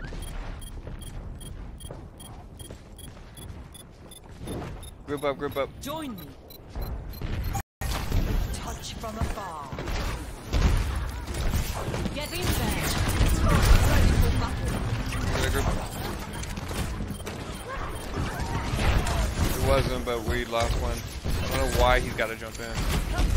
Group up, group up. Join me. Touch from afar. Get in there. Ready for battle. Get a group. It wasn't, but we lost one. I don't know why he's got to jump in.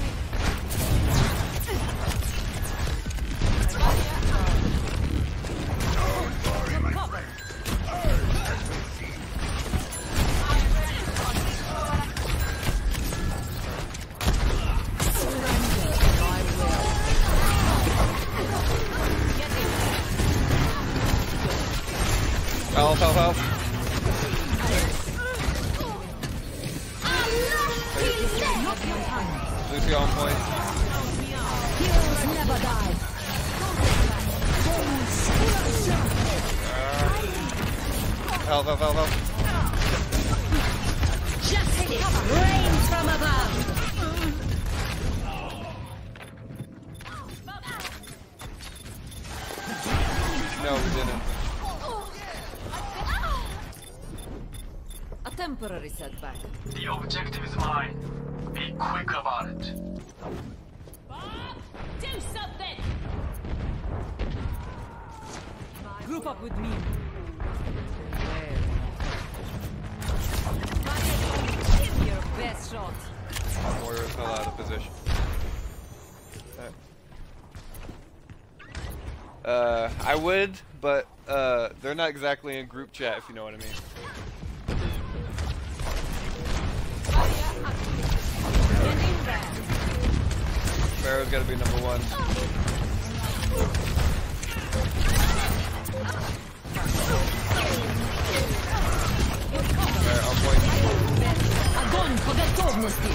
Help, help, help. Lucy on point. Heroes never die. Uh, help, help, help, help. Justice reigns from above. No, we didn't. A temporary setback. The objective is mine. Be quick about it. Do something! Group up with me. Give me your best shot. Warriors fell out of position. Uh, I would, but uh, they're not exactly in group chat, if you know what I mean. Pharaoh's gotta be number one. Alright, on point. Огонь по готовности!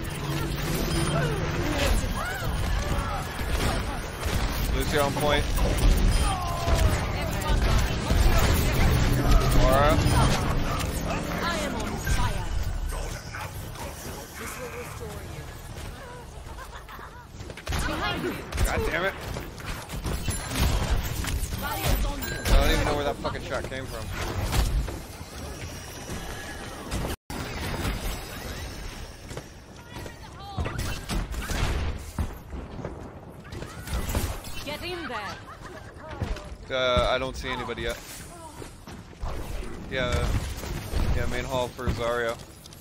Lucy on point. Laura. I am on fire. This will restore you. Behind you! God damn it. Barriers on you. I don't even know where that fucking shot came from. Get in there! Uh, I don't see anybody yet. Yeah, yeah, main hall for Zarya.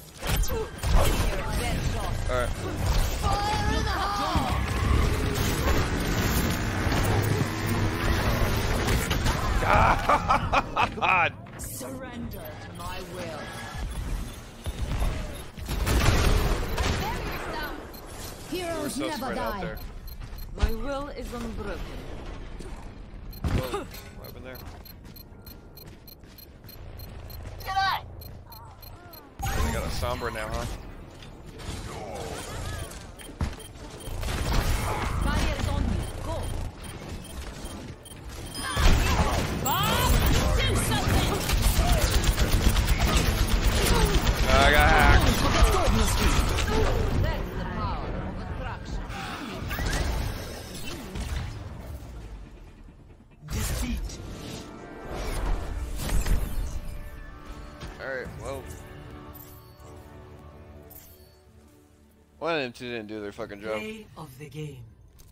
Alright. God! Surrender to my will. Heroes so never spread out die. there. My will is unbroken. Whoa, what happened there? We got a Sombra now, huh? Barriers on you. Go. Bob! Do something! I got hacked. That's the power of attraction. Defeat. Alright, well. One of them two didn't do their fucking job. Play of the game.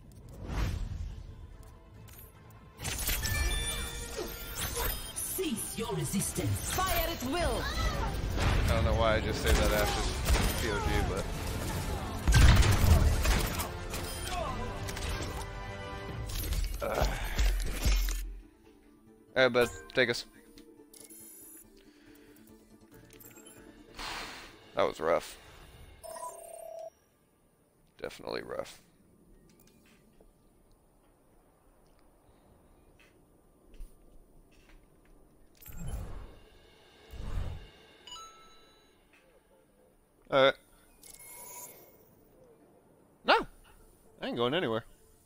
Cease your resistance. Fire at will! I don't know why I just say that after P O G, but. Uh. Alright, bud, take us. That was rough. Definitely rough. Alright. No! I ain't going anywhere.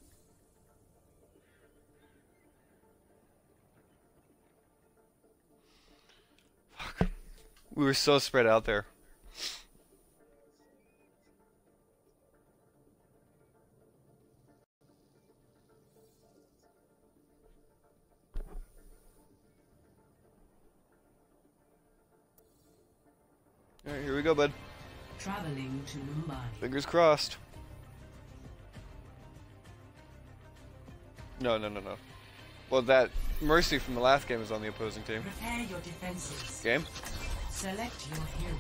Fuck. We were so spread out there. Alright, here we go, bud. Traveling to Mumbai. Fingers crossed. No, no, no, no. Well, that Mercy from the last game is on the opposing team. Prepare your defenses. Game? Select your hero.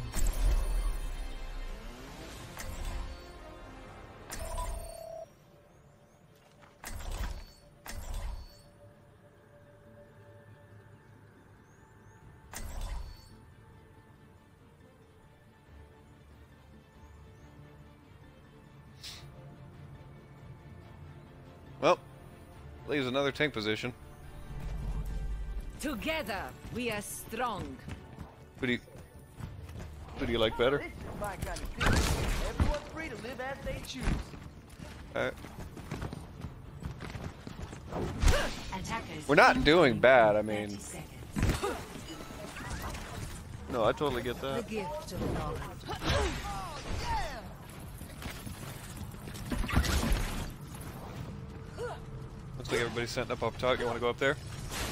Well, leaves another tank position. Together, we are strong. Who do you, who do you like better? This is my kind of thing. Everyone's free to live as they choose. Alright. Attackers. We're not doing bad, I mean. thirty seconds. No, I totally get The that. gift of knowledge. Looks like everybody's setting up up top. You want to go up there?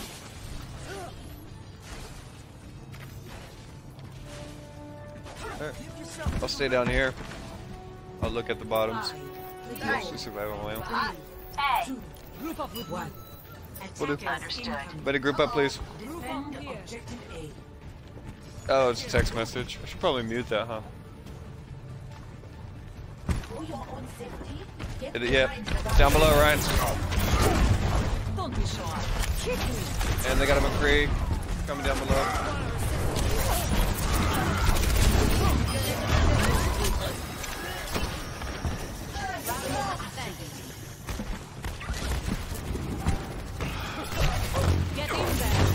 Alright. I'll stay down here. I'll look at the bottoms. Mostly survival my own. Group up with one. Will do. Understood. Better group up, please. Defend objective A. Oh, it's a text message. I should probably mute that, huh? Hit it yet? Down below, Ryan. Don't be shy. And they got a McCree coming down below. Get in there.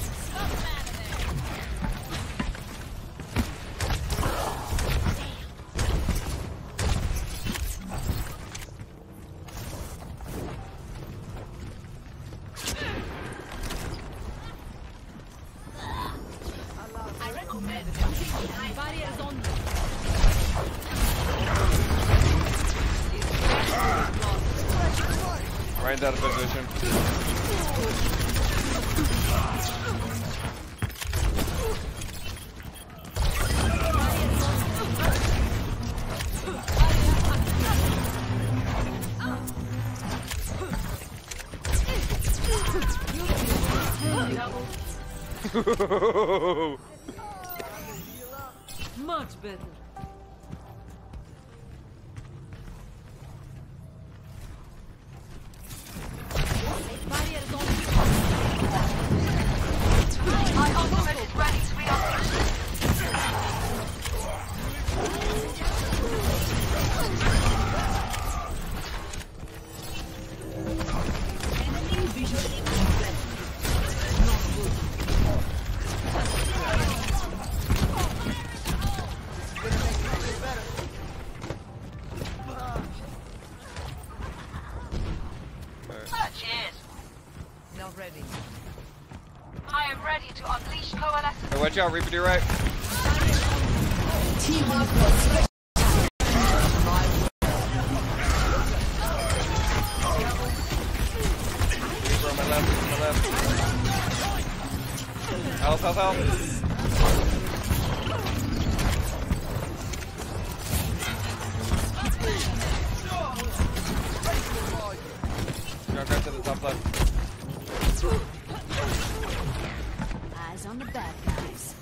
Barriers on. Ryan's out of position. Much better. Barriers on. My ultimate is ready to be unleashed. Enemy visually confirmed. Not good. Cheers. Not ready. I am ready to unleash coalescence. Hey, watch out, Reaper to your right. Teamwork was Reaper on my left, on my left. Health, health, health. Drop right to the top left. Eyes on the bad guys.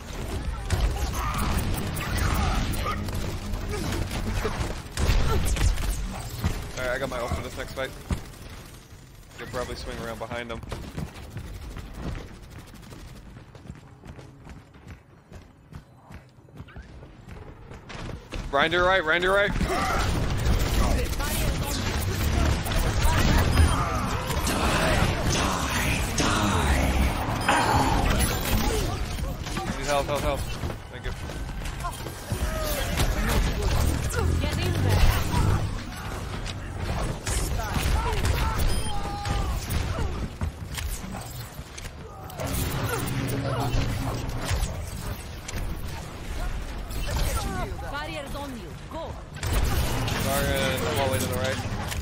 Alright, I got my ult for this next fight. You'll probably swing around behind them. Ryan to your right, Ryan to your right. Health, health, health. Thank you. Get in there. Barriers on you. Go. Zarya in the hallway to the right.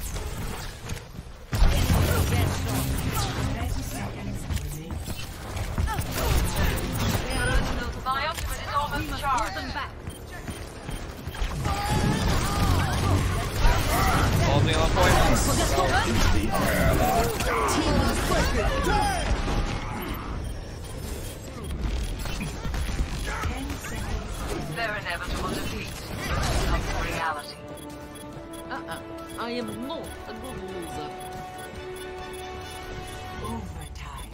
My ultimate is almost charged. Holding on point. Their inevitable defeat becomes reality. Uh-uh. I am not a good loser. Overtime.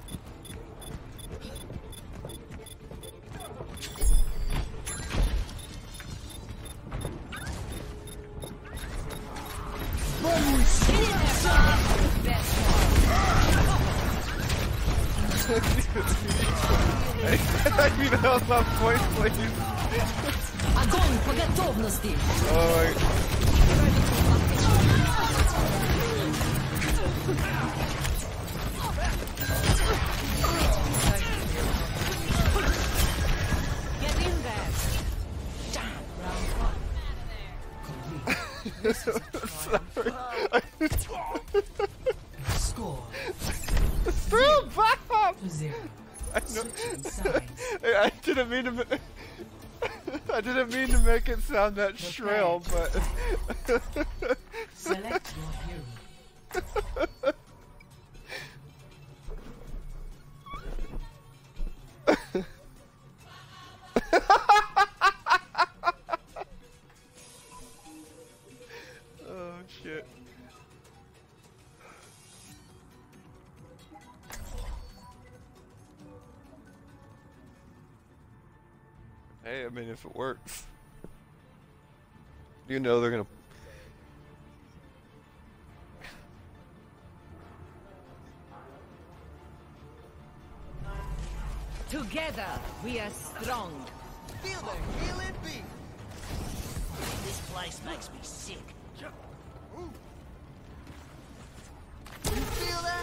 I mean, health on point, please. Огонь по готовности. Oh, Get in there. sorry. Score Throw back up! zero. I, know. Switching sides. I didn't mean to. ma- I didn't mean to make it sound that shrill, but. Select your hero. Oh shit. Hey, I mean, if it works, you know they're gonna. Together, we are strong. Feel the healing beat. This place makes me sick. You feel that?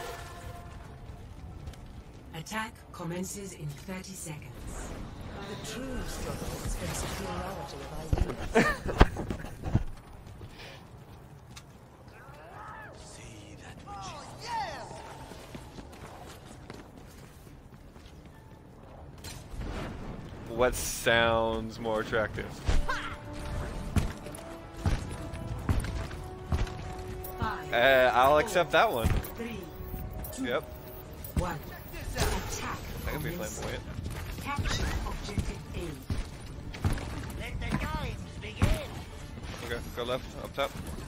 Attack commences in thirty seconds. The true struggle is for the superiority of our units. See that which Oh, yeah! What sounds more attractive? Five, Uh, I'll accept that one. three, two, Yep. one. Attack I can be commences. flamboyant. Capture objective A. let the games begin. Okay, go left, up top.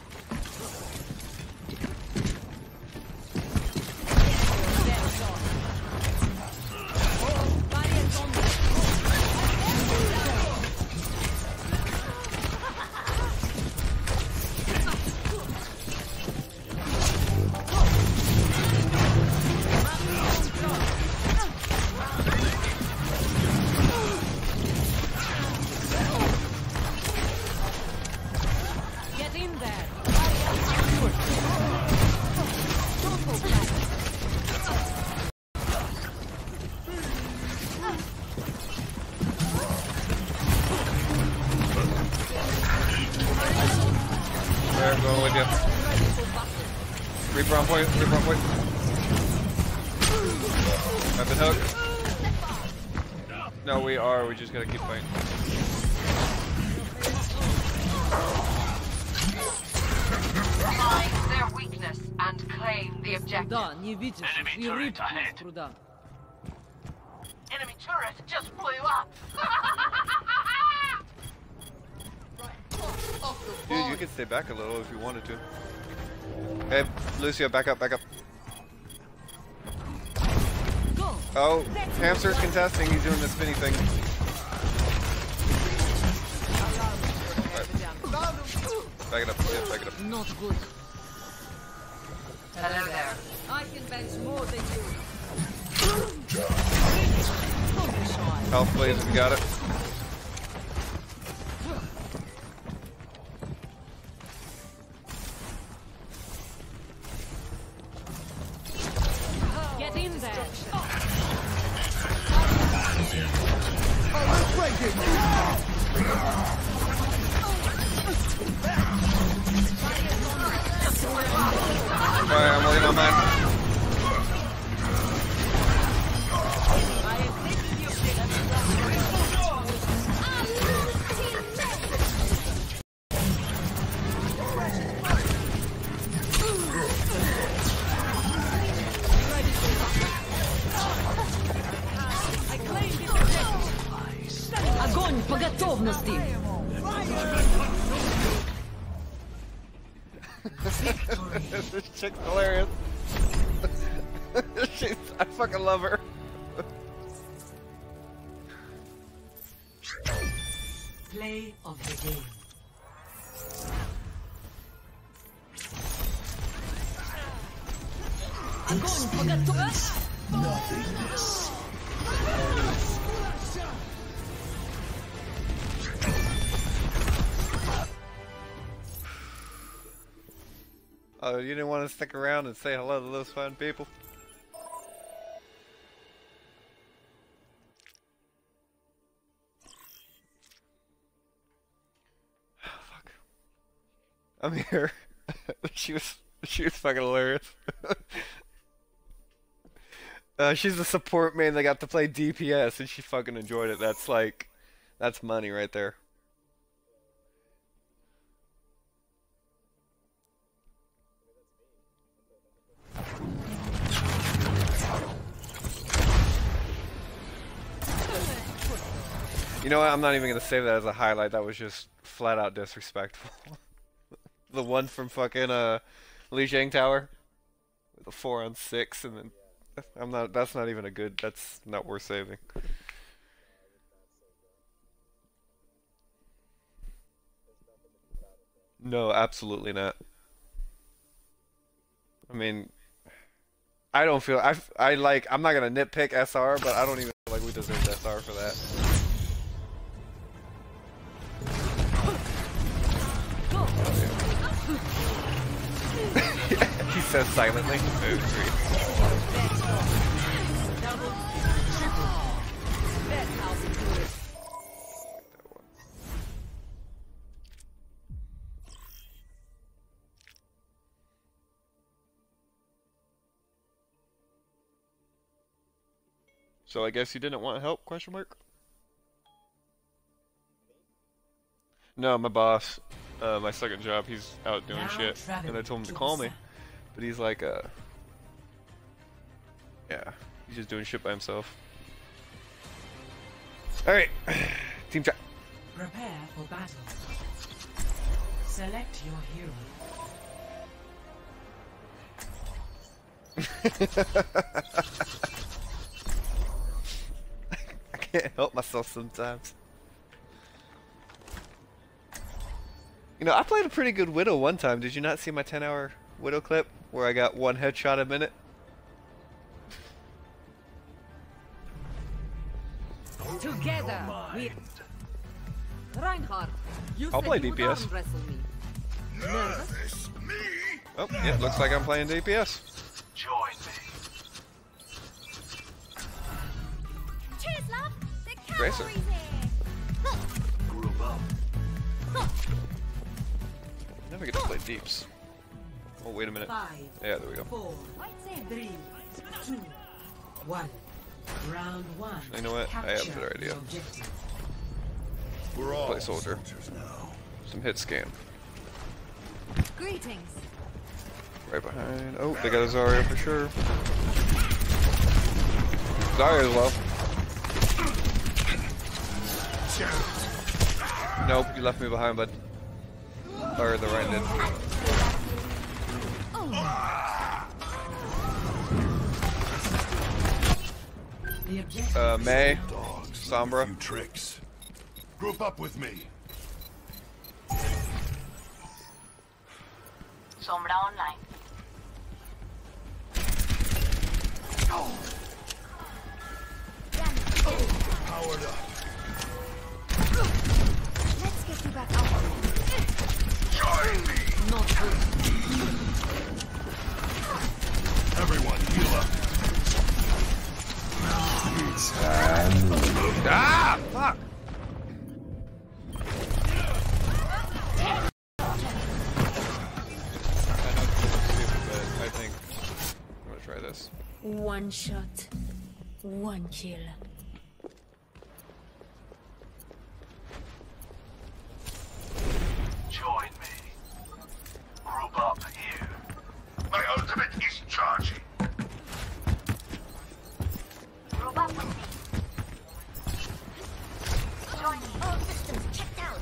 Barriers on you. Get in there. There, I'm going with you. Reaper on point, Reaper on point. I've been hooked. No, we are, we just gotta keep fighting. Find their weakness and claim the objective. Да, не видишь, Enemy и turret рыбку ahead. из пруда. Enemy turret just blew up. Dude, you could stay back a little if you wanted to. Hey, Lucio, back up, back up. Go. Oh, Hamster's contesting, he's doing the spinny thing. Back it up, yeah, back it up. Not good. Hello there. I can bench more than you. Job. Don't be shy. Health please if you got it. Get in there. Alright, I'm waiting on mine. Огонь по готовности! This chick's hilarious. She's, I fucking love her. Play of the game. Огонь по готовности! Nothingness. Oh, you didn't want to stick around and say hello to those fine people? Fuck. I'm here. she was she was fucking hilarious. uh, she's the support main that got to play D P S and she fucking enjoyed it. That's like, that's money right there. You know what? I'm not even gonna save that as a highlight. That was just flat out disrespectful. The one from fucking uh, Lijiang Tower, with a four on six, and then I'm not. That's not even a good. That's not worth saving. No, absolutely not. I mean, I don't feel. I I like. I'm not gonna nitpick S R, but I don't even feel like we deserve S R for that. He says silently. So I guess you didn't want help? Question mark. No, my boss. Uh, my second job, he's out doing shit, and I told him to call me, but he's like, uh, yeah, he's just doing shit by himself. Alright, team chat. Prepare for battle. Select your hero. I can't help myself sometimes. You know, I played a pretty good Widow one time. Did you not see my ten hour Widow clip where I got one headshot a minute? Together, we... Reinhardt, you I'll said play you D P would S. arm wrestle me. Nervous? Oh, yeah, looks like I'm playing D P S. Join me. Cheers, love. The Gracer. cavalry's here. Group up. Never get to play deeps. Oh, wait a minute. Five, Yeah, there we go. four, three, two, one. Round one. You know what? I have a better idea. We're all Play soldier. soldiers now. Some hit scan. Greetings. Right behind. Oh, they got a Zarya for sure. Zarya as well. Nope, you left me behind, bud. Or the right did. Uh, May, Sombra. Few tricks. Group up with me. Sombra online. Power Ah! Fuck! I know this is stupid, but I think I'm gonna try this. One shot, one kill. Join me. Group up here. My ultimate is charging. Group up with me. Join me. All systems checked out.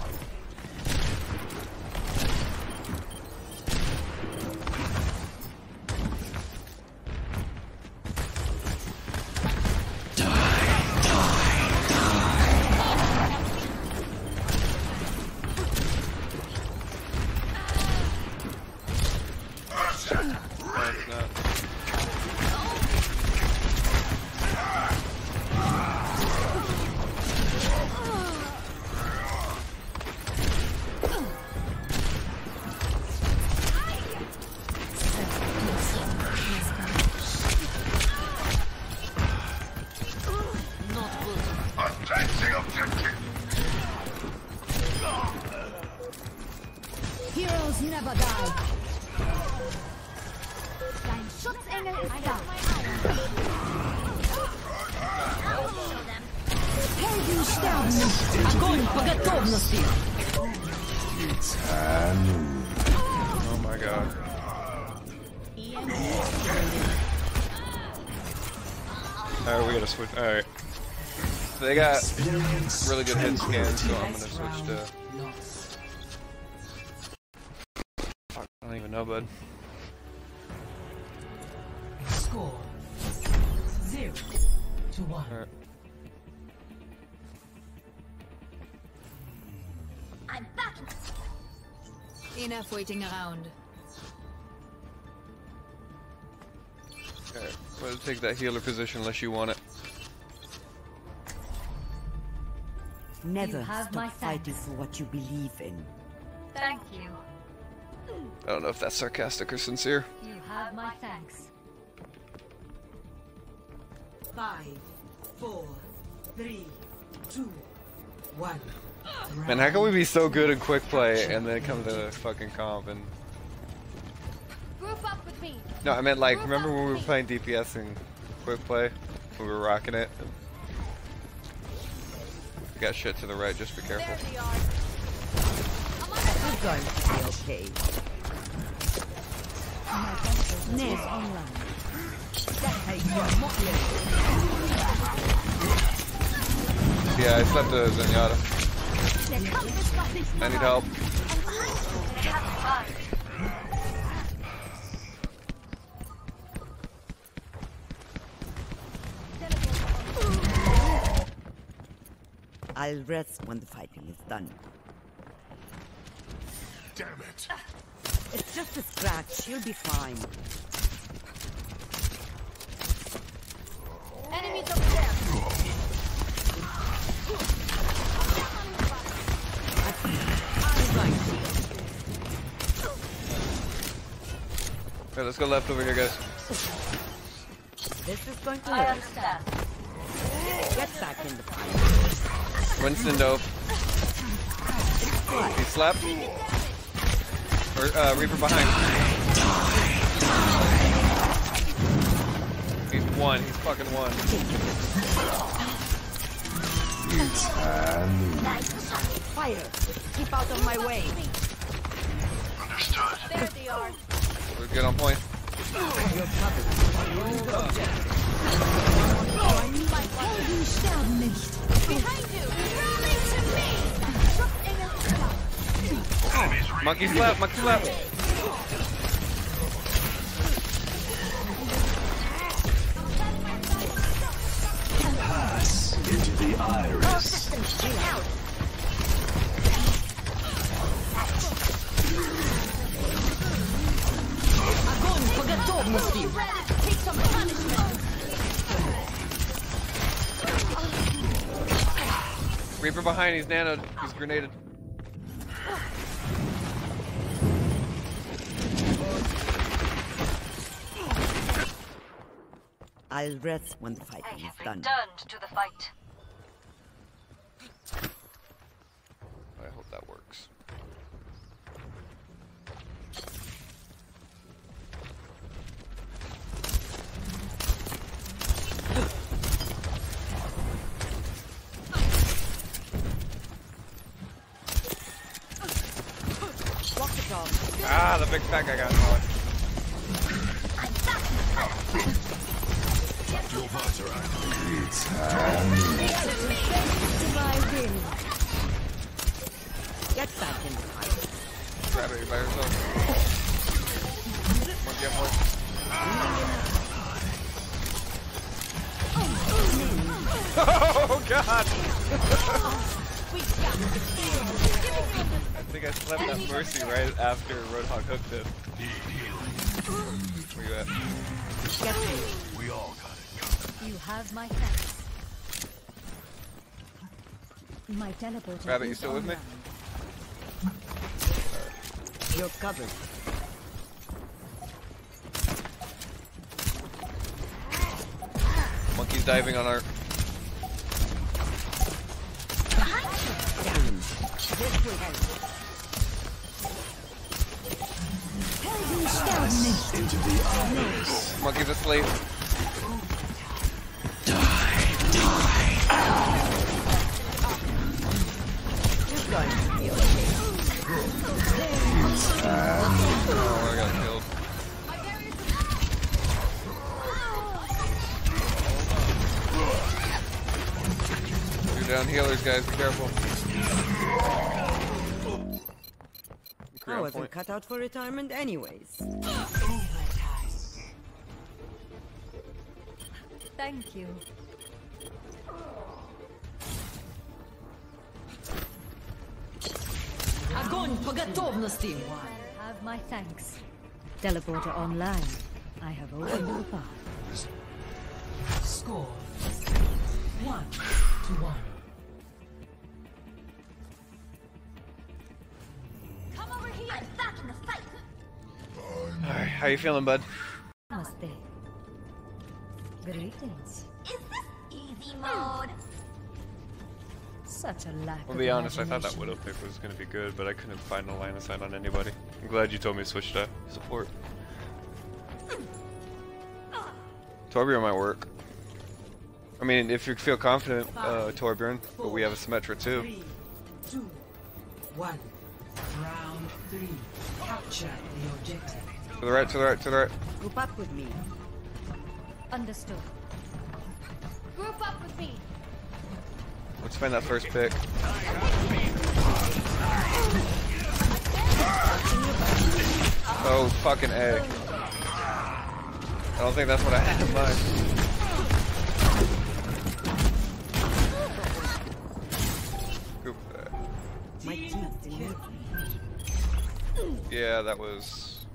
Heroes never die. Dein Schutzengel ist da. Helden sterben nicht. Огонь по готовности. Oh my god. Alright, we gotta switch. Alright. They got really good hit scans, so I'm gonna switch to. Fuck, I don't even know, bud. Score zero to one. Alright. I'm back. Enough waiting around. Alright, we'll take that healer position unless you want it. Never have stop my fighting thanks. for what you believe in. Thank you. I don't know if that's sarcastic or sincere. You have my thanks. Five, four, three, two, one. Man, how can we be so good in quick play and then come to fucking comp and... Group up with me. No, I meant like, remember when we were playing D P S in quick play? We were rocking it. We got shit to the right, just be careful. There they are. We're going to be okay. Never online. Yeah, I slept a Zenyatta. I need help. I'll rest when the fighting is done. Damn it. It's just a scratch. You'll be fine. Enemies over there. Okay, let's go left over here, guys. This is going to I hurt. understand. Get back in the fight. Winston dove. He slept. Or, uh, Reaper behind. He's one. He's fucking one. Fire! Keep out of my way. Understood. There they are. We're good on point. Helden sterben nicht. Behind you. Rally to me. Schutzengel ist da. Enemies re- Monkey slap, monkey slap. Pass into the All iris. systems checked out. Огонь по готовности. Ready to take some punishment. Reaper behind. He's nanoed. He's grenaded. I'll rest when the I fighting is have done. returned to the fight. hope that works. Ah, the big fat guy got caught. It's Get back in the fight. Grab it by yourself. One, get one. Oh god! I think I slept that Mercy right after Roadhog hooked it. Where you at? We all got it. You have my thanks. My teleporter. Rabbit, you still with me? You're covered. Monkey's diving on our. Into the eyes. Monkey's asleep. Oh, I got killed. You're down healers, guys. Be careful. I wasn't cut out for retirement anyways. Thank you. Огонь по готовности! Have my thanks. Teleporter online. I have opened the path. Score one to one. Come over here. I'm back in the fight. Alright, how you feeling, bud? Namaste. Greetings. Is this easy mode? Such a lack I'll of be honest, I thought that imagination. Widow pick was gonna be good, but I couldn't find a line of sight on anybody. I'm glad you told me to switch to support. Torbjorn might work. I mean, if you feel confident, uh, Torbjorn, but we have a Symmetra too. Three, two, one. Round three. Capture the objective. To the right, to the right, to the right. Group up with me. Understood. Group up with me. Let's find that first pick. Oh, fucking A. I don't think that's what I had in mind. Group that. My teeth didn't. Yeah, that was...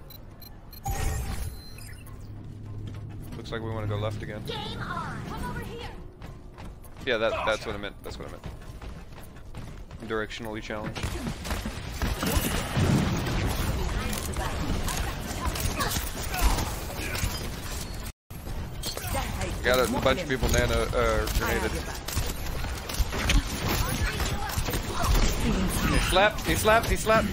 Looks like we want to go left again. Game on. Come over here. Yeah, that that's what I meant. That's what I meant. Directionally challenged. Got a bunch of people nano uh, grenaded. He slapped. He slapped. He slapped.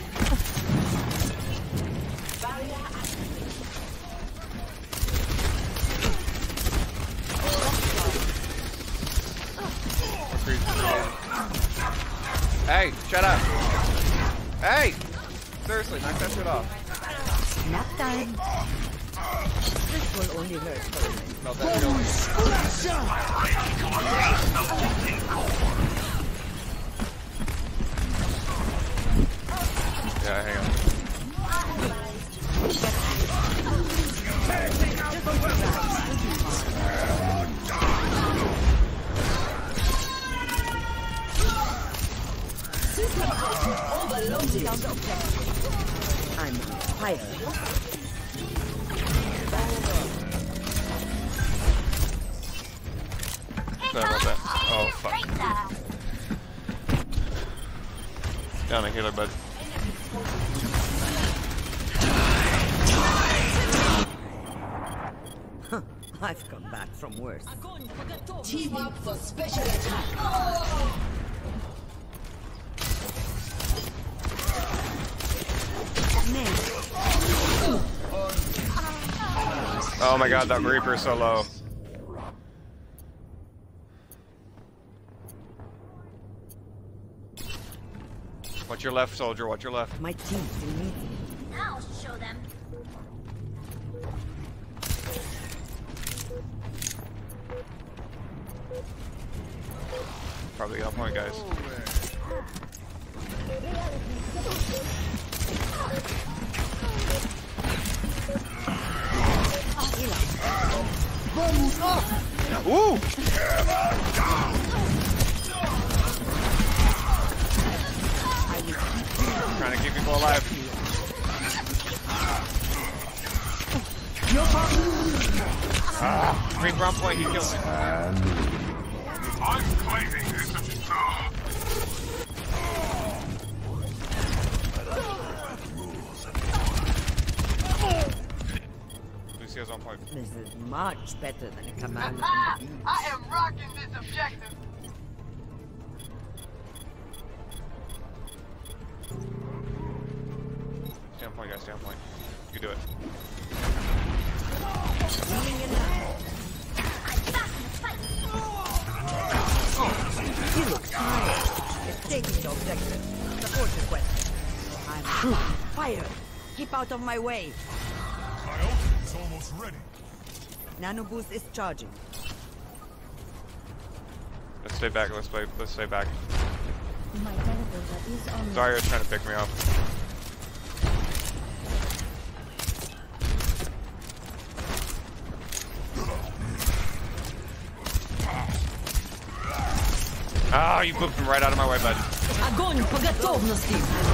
Hey, shut up! Hey! Seriously, knock that shit off. Nap time. This will only hurt for a minute. Not that feeling. Yeah, hang on. I'm on fire. Sorry about that. Oh, fuck. Down a healer, bud. I've come back from worse. Team up for special attack. Oh my god, that Reaper is so low. Watch your left, soldier. Watch your left. My team still needs me. I'll show them. Probably on point, guys. Ooh! Trying to keep people alive. Ah, Reaper on point, he killed me. I'm claiming this objective. Lucio's on point. This is much better than a command. I am rocking this objective. Stay on point, guys. Stay on point. You do it. You look tired. It's taking the objective. Support request. I'm on fire. Keep out of my way. My ultimate is almost ready. Nano boost is charging. Let's stay back. Let's play. Let's stay back. My teleporter is on. Zarya's trying to pick me up. Ah, you booped him right out of my way, bud. Огонь по готовности.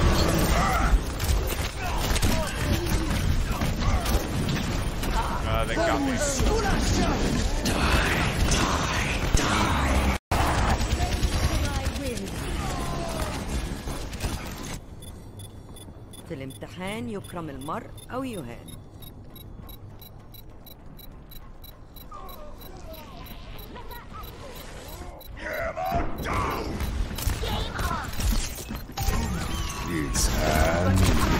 Uh, they got me. في الامتحان يكرم المرء أو يهان. It's hand.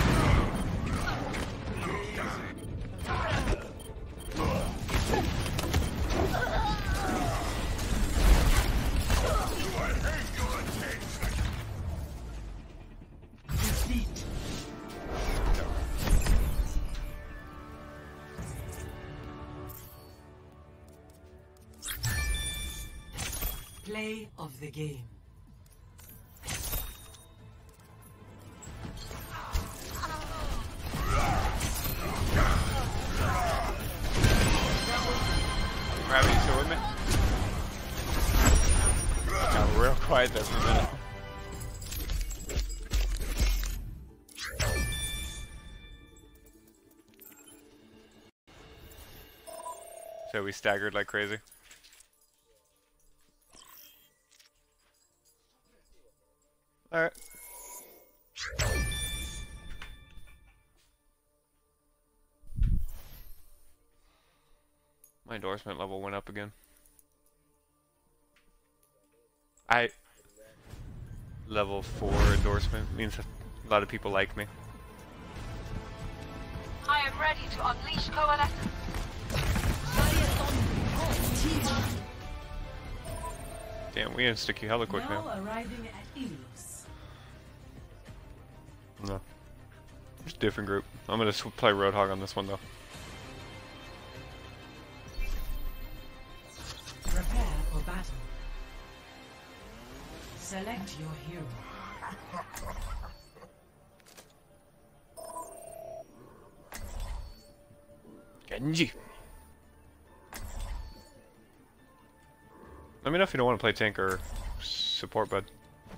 Play of the game. Rabbit, you still with me? Got real quiet there for a minute. So we staggered like crazy. Alright. My endorsement level went up again. I... Level four endorsement means a lot of people like me. I am ready to unleash coalescence. Damn, we insta you hella quick Now now. arriving at Ilios. No. Just different group. I'm gonna sw play Roadhog on this one though. Prepare for battle. Select your hero. Genji. Let me know if you don't want to play tank or support, bud.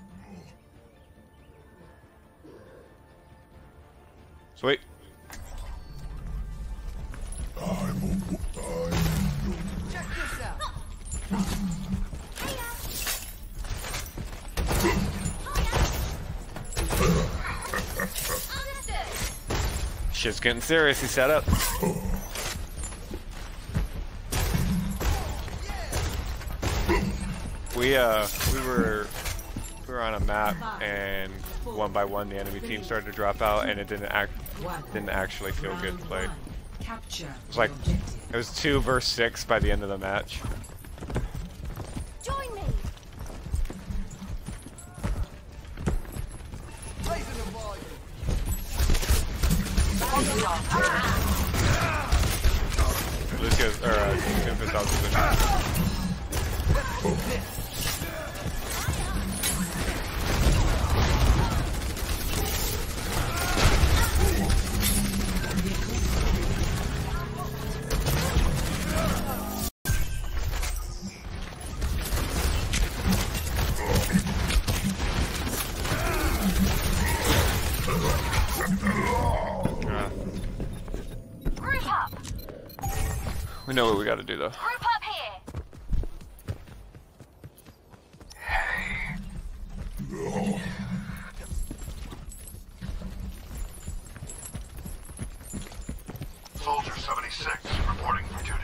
Sweet. Check this out. Shit's getting serious, he set up. We uh we were we were on a map and one by one the enemy team started to drop out and it didn't act didn't actually feel good to play. Capture. It was like it was two versus six by the end of the match. Join me. Raising the volume. Lucio's or uh, Doomfist out of position. We know what we gotta do though. Group up here. Soldier seventy-six reporting for duty.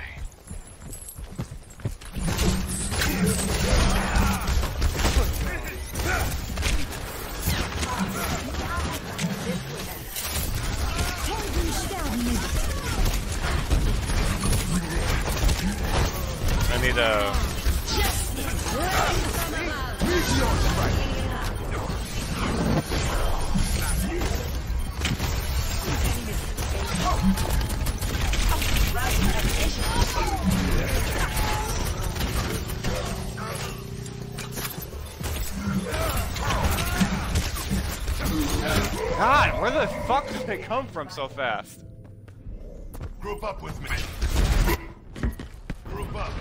I need a. God, where the fuck did they come from so fast? Group up with me. Group up.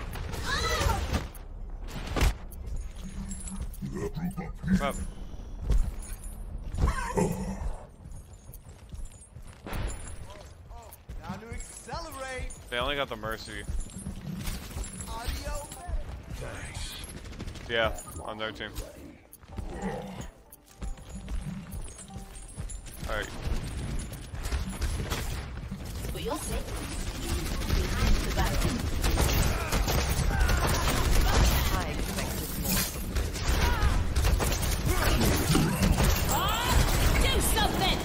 Group up. Now to accelerate. They only got the Mercy. Audio. Thanks. Yeah, on their team. Alright. For your sake. I expected more. Do something.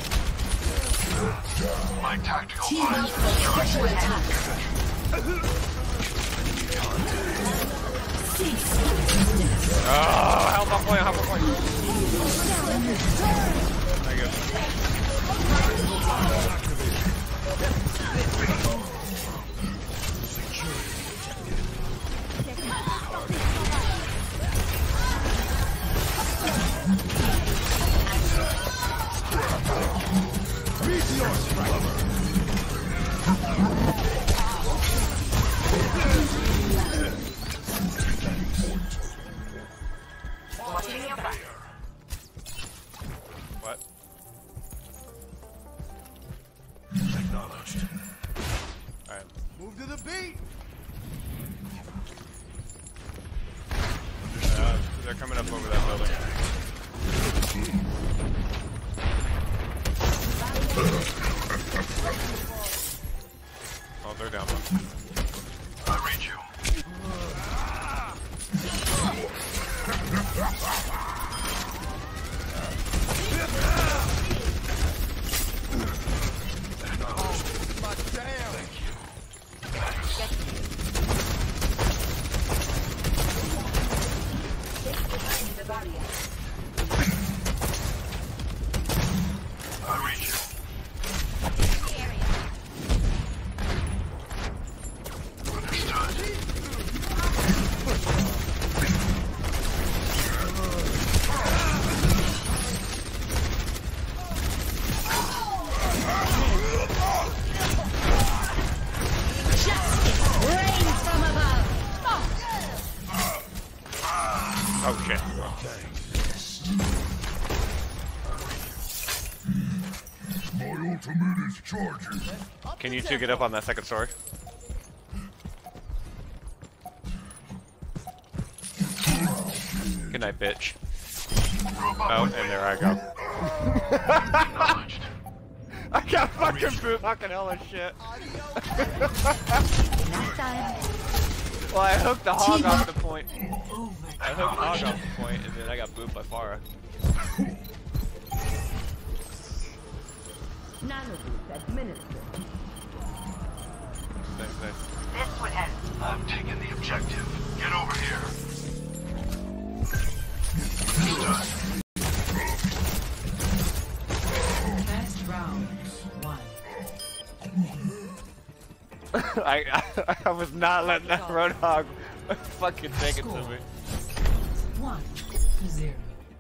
My tactical Team lines up for special attack. Oh, help on point, help on point. There you go. What? acknowledged. Alright. Move to the beat. Uh, they're coming up over that building. Oh, they're down one. I read you. My damn. Thank you. I read you. Oh shit. My ultimate is charging. Can you two get up on that second story? Good night, bitch. Oh, and there I go. I got fucking boot fucking hell of shit. Well, I hooked the hog off the point. I hooked the hog off the point, and then I got booed by Farah. Nanoboost administered. nice, nice. This would help. I'm taking the objective. Get over here. Done. First round, one. I, I I was not letting that Roadhog fucking take it to me. One zero.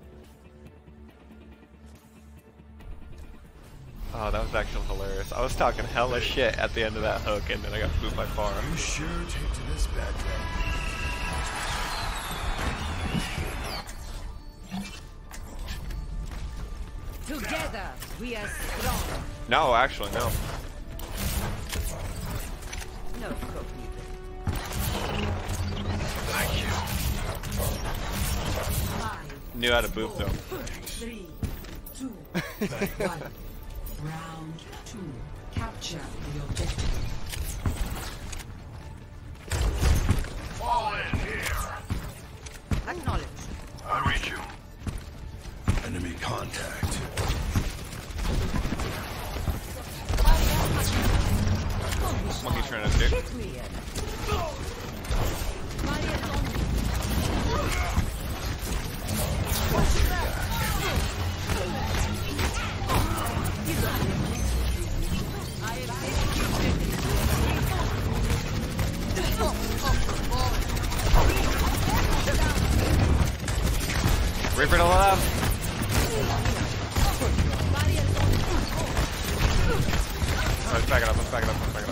Oh, that was actually hilarious. I was talking hella shit at the end of that hook, and then I got booed by far. You sure take to this bad day. Together, we are strong. No, actually, no. No cookie. Thank you. Knew how to boop though. Three, two, one. Round two. Capture the objective. Fall in here. Acknowledge. I read you. Enemy contact. What are you trying to do? Hit me in. Barriers on me. I am Reaper to left. Oh, let's back it up, let's back it up, let's back it up.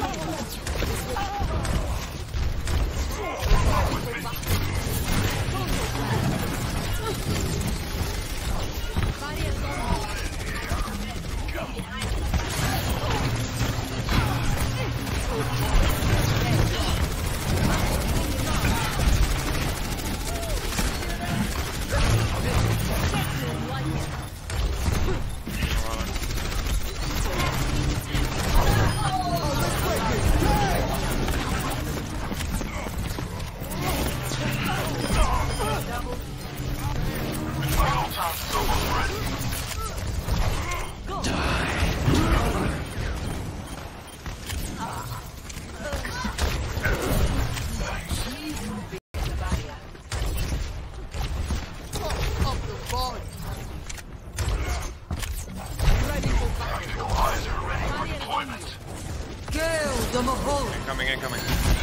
Incoming, incoming.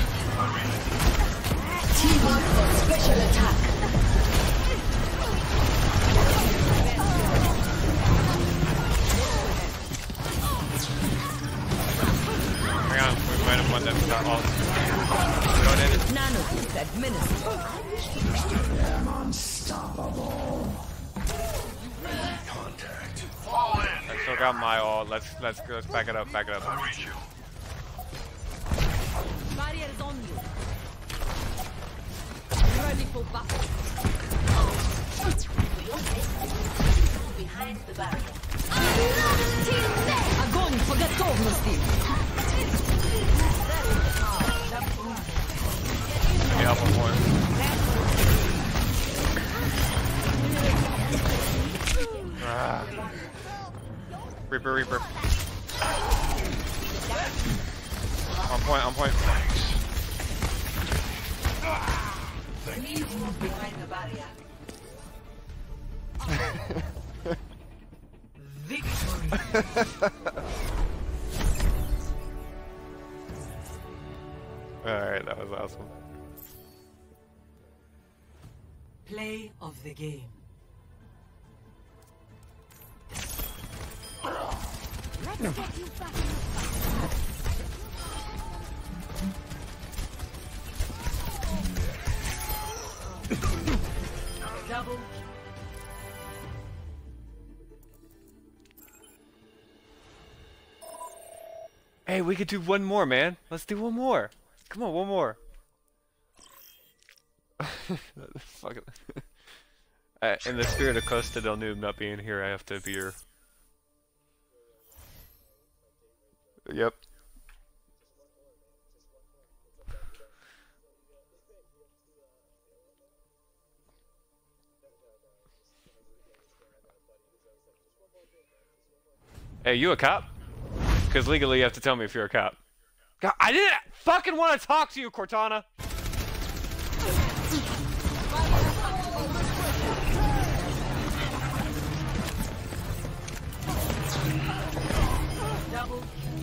Teamwork for special attack. Hang on, we might have won that start all. Go ahead. Nano administered. Unstoppable. Contact. Fall in. I still got my ult. Let's let's go. Let's back it up. Back it up. I read you. Barriers on you. Ready for battle. Behind the barrier. Огонь по готовности. Let me help him more. Ah. Reaper, Reaper. On point, on point. Please move behind the barrier. Victory. Alright, that was awesome. Play of the game. Let's get you back in the fight. Double. Hey, we could do one more, man. Let's do one more. Come on, one more. Fuck it. uh, in the spirit of Costa del Noob not being here, I have to be your. Yep. Hey, you a cop? Because legally you have to tell me if you're a cop. God, I didn't fucking want to talk to you, Cortana. Double.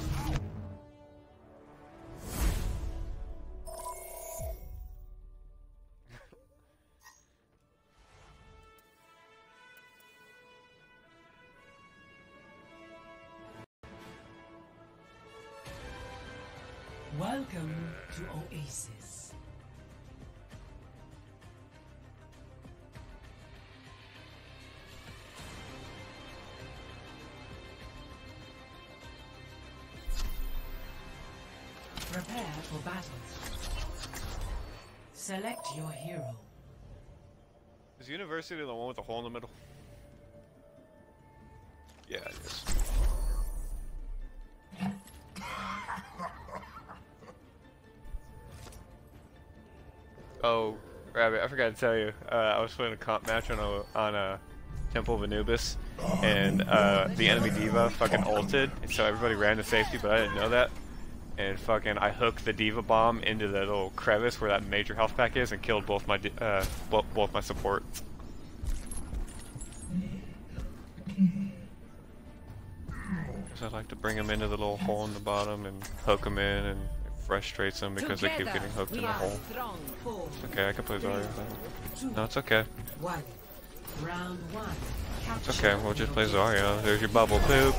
Welcome to Oasis. Prepare for battle. Select your hero. Is University the one with the hole in the middle? Yeah, it is. Oh, Rabbit, I forgot to tell you. Uh, I was playing a comp match on a on a Temple of Anubis, and uh, the enemy D.Va fucking ulted, and so everybody ran to safety, but I didn't know that. And fucking, I hooked the D.Va bomb into the little crevice where that major health pack is, and killed both my uh, both, both my supports. So I like to bring them into the little hole in the bottom and hook them in, and it frustrates them because they keep getting hooked in the hole. It's okay, I can play Zarya. No, it's okay. One. Round one. It's okay, we'll just play Zarya. There's your bubble poop.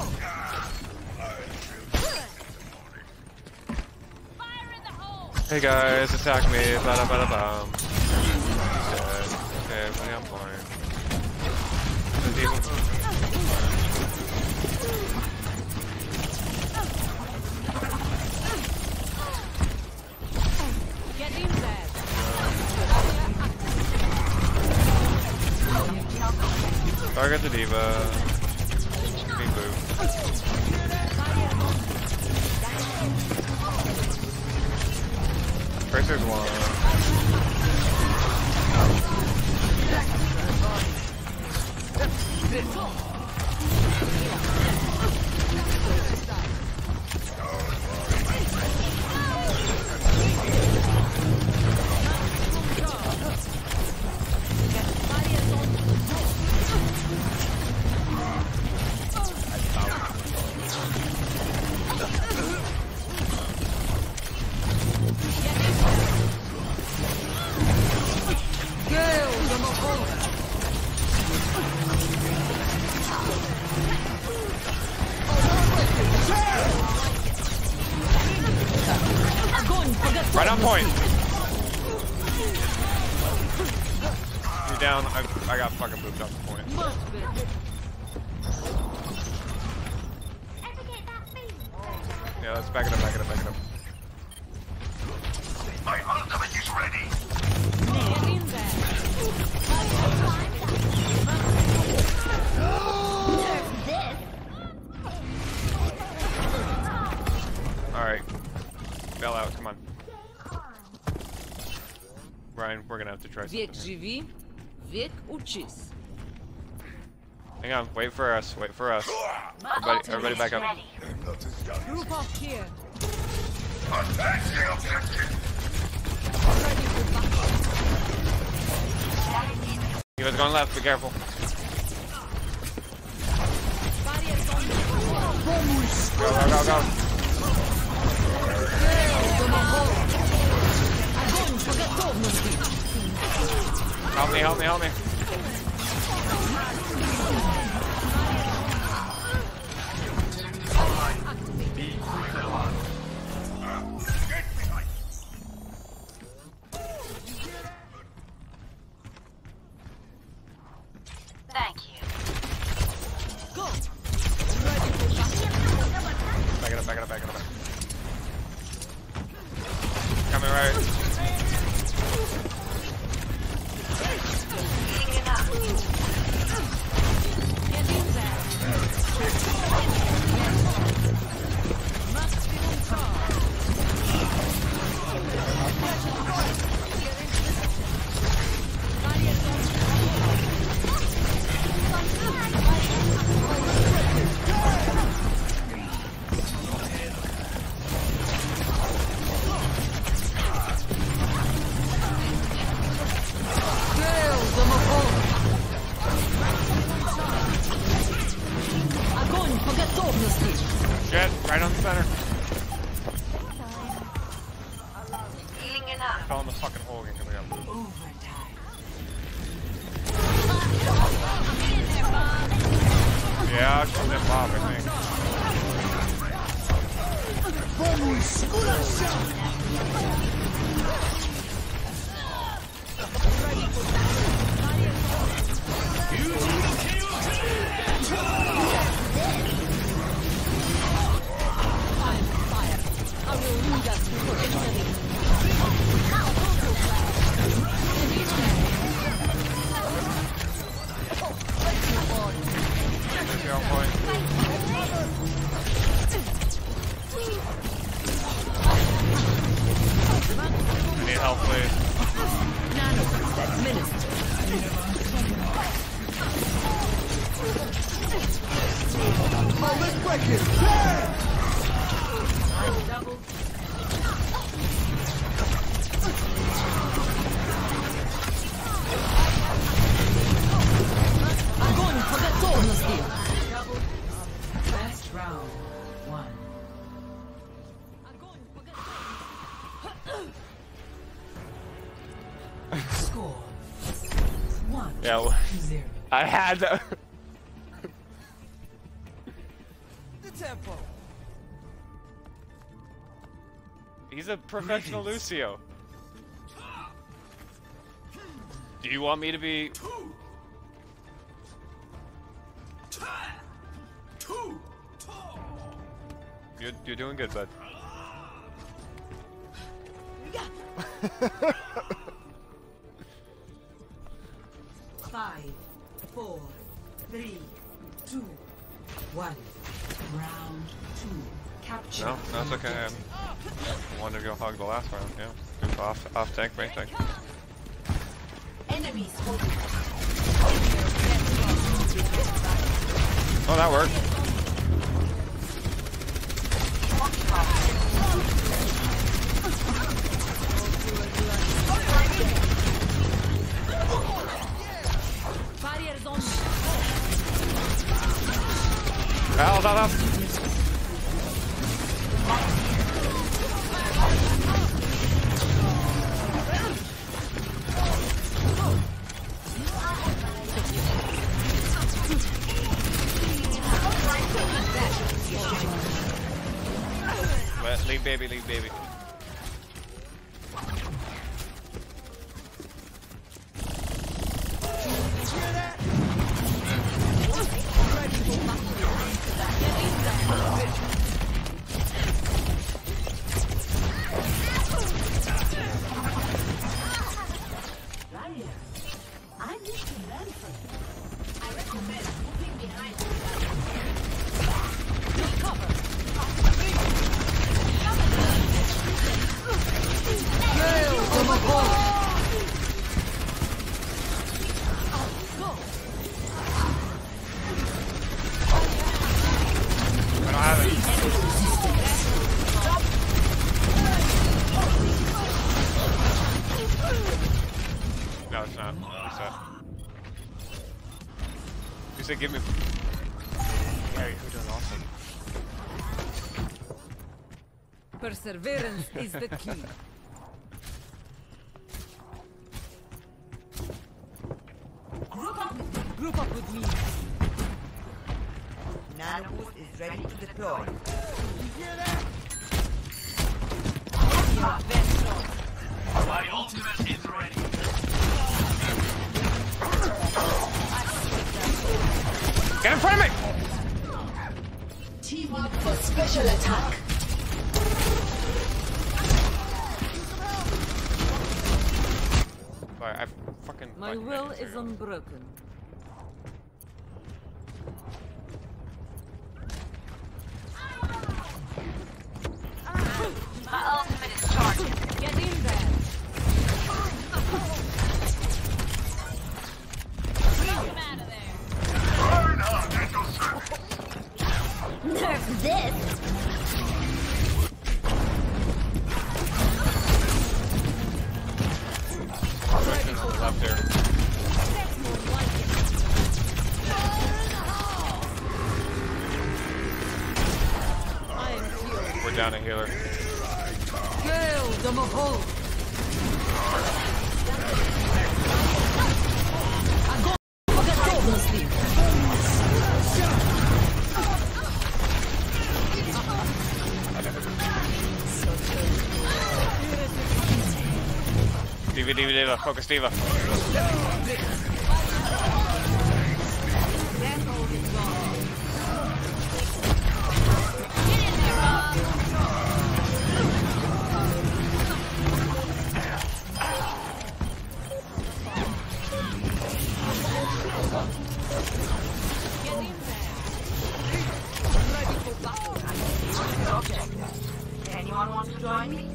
Hey guys, attack me! Bada bada bum. Dead. Okay, everybody on point. Get in there. Target the D.Va. Being booed. First there's one. Right on point. You're down. I, I got fucking moved off the point. Yeah, let's back it up, back it up, back it up. My ultimate is ready. Get in there. Alright. Bail out, come on. Ryan, we're gonna have to try something. Век живи, век учись. Hang on, wait for us, wait for us. Everybody, everybody back up. Group up here. Advancing objective. You guys going left, be careful. Go, go, go, go. Help me, help me, help me. Thank you. Go. Back it up, back it up, back it up. Coming right. fucking Hogan coming up. Yeah, she's in Bob, I think. On point. I need help, please. Oh, let's break it! I'm going for the Torna Steel. Last round. One. Score. One. Yeah, well, Zero. I had to. The tempo. He's a professional Lucio. Do you want me to be? You're, you're doing good, bud. Five, four, three, two, one. Round two. Capture. No, that's okay. I wanted to go hog the last round. Yeah, just off, off tank, main tank. Enemies. Oh, that worked. Barriers on. Help, help, help. Let, leave baby, leave baby. No, it's not. Reset. You said give me. Yeah, you're doing awesome. Perseverance is the key. Group up, group up with me. Nanoboost is ready to deploy. You hear that? My ultimate is ready. Get in front of me! Team up for special attack. Sorry, I fucking. My will is unbroken. My ultimate is charged. Get in there. Nerf this! Right on the left there. We're down a healer. Kill the Mahol. D.Va, D.Va, D.Va. Focus, D.Va. Anyone want to join me?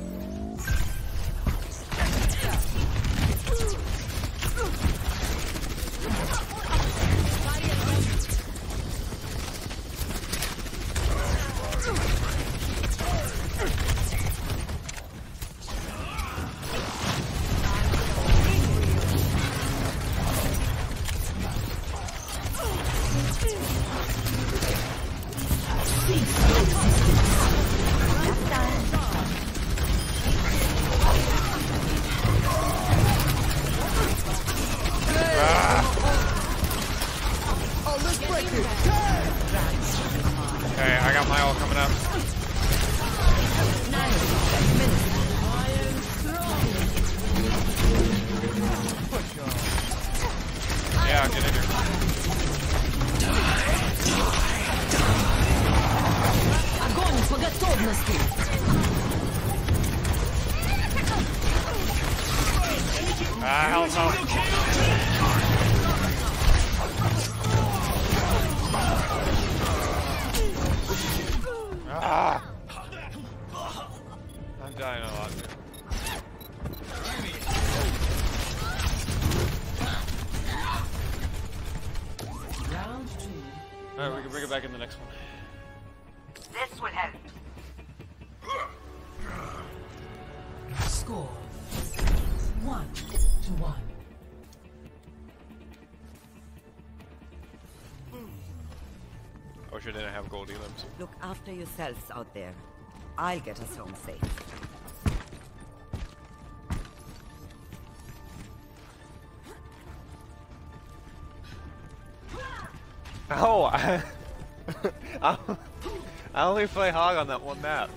Okay, I got my ult coming up. Yeah, get in here. Огонь по готовности! Ah, help, help. Ah! I'm dying a lot. Round two. Alright, we can bring it back in the next one. This will help. Score one to one. I wish I didn't have gold elims. Look after yourselves out there. I'll get us home safe. Oh, I, I, I only play Hog on that one map.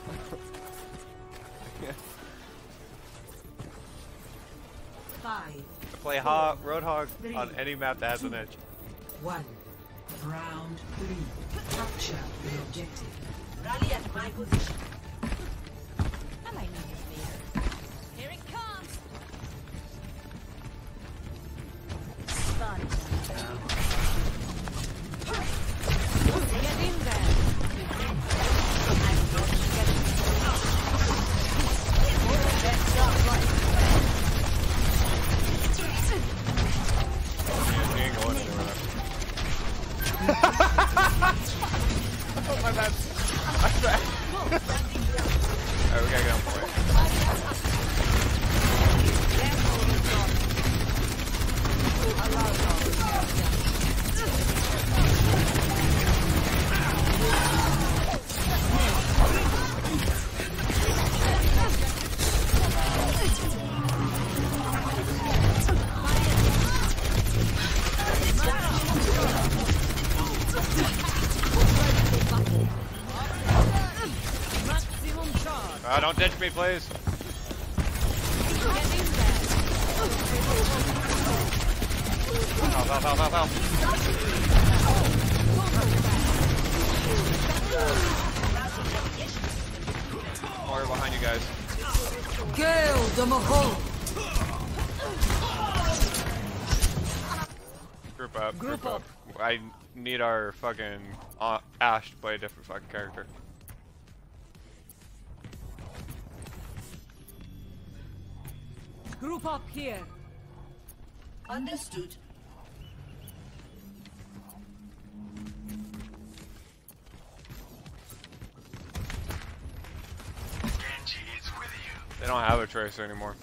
Five. I play Hog, Roadhog on any map that has an edge. One. Round three. Capture the objective. Rally at my position. I might need your favor. Here it comes. Spot. Get in there. I'm going to get it. That's not right. He ain't going anywhere. Oh my bad. I'm bad. Alright, we gotta get on for it. Uh, don't ditch me, please. Help, help, help, help, help. Oh, we're behind you guys. Kill the Mahal! Group up, group, group up. up. I need our fucking uh, Ashe to play a different fucking character. Group up here. Understood. Genji is with you. They don't have a Tracer anymore.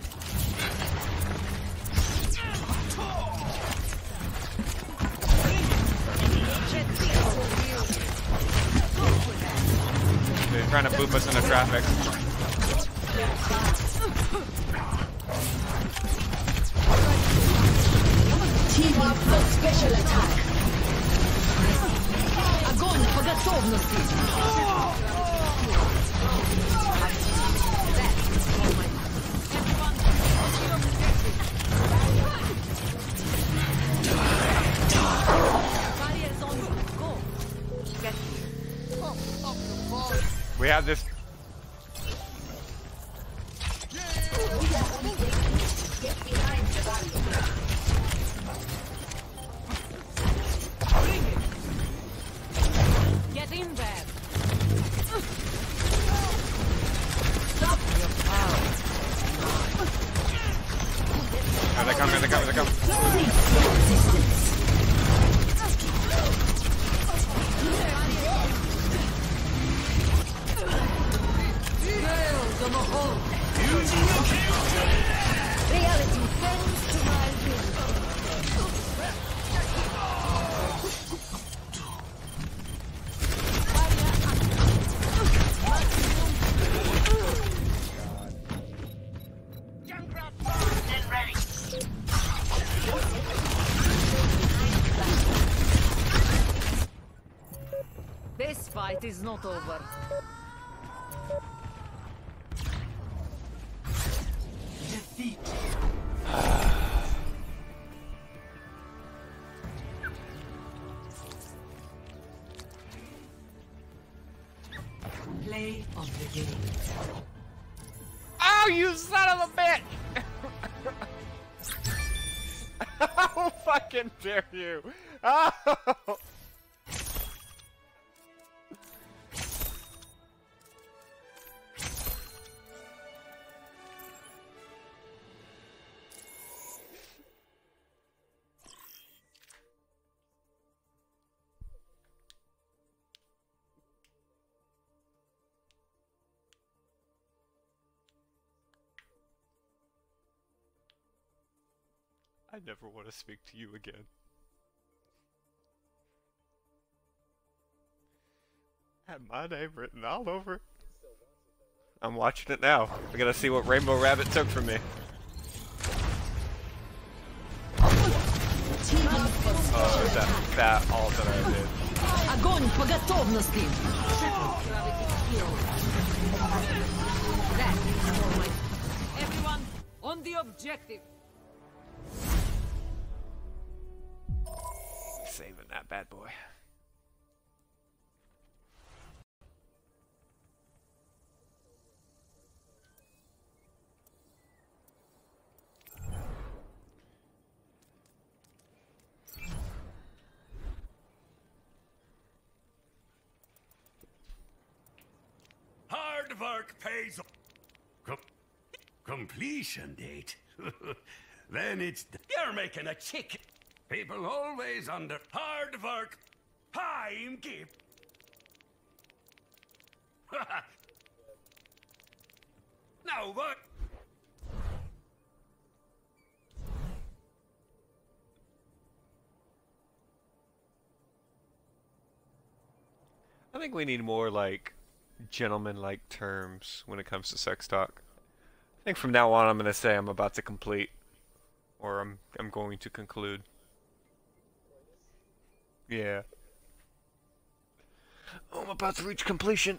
They're trying to boop us into traffic. Team up for special attack. Огонь по готовности. got this. Get in there. Stop your power. Here they come, here they come, here they come. Reality bends to my will. Then ready. This fight is not over. Defeat. Play of the game. Oh, you son of a bitch! How fucking dare you! Oh! I never want to speak to you again. Had my name written all over it. I'm watching it now. I gotta see what Rainbow Rabbit took from me. Oh, that fat all that I did. Огонь по готовности. That is for my... Everyone, on the objective. Saving that bad boy. Hard work pays off. Com completion date? Then it's... You're making a chicken. People always under hard work. Time give. Now what? I think we need more, like, gentleman-like terms when it comes to sex talk. I think from now on I'm going to say I'm about to complete. Or I'm, I'm going to conclude. Yeah. Oh, I'm about to reach completion.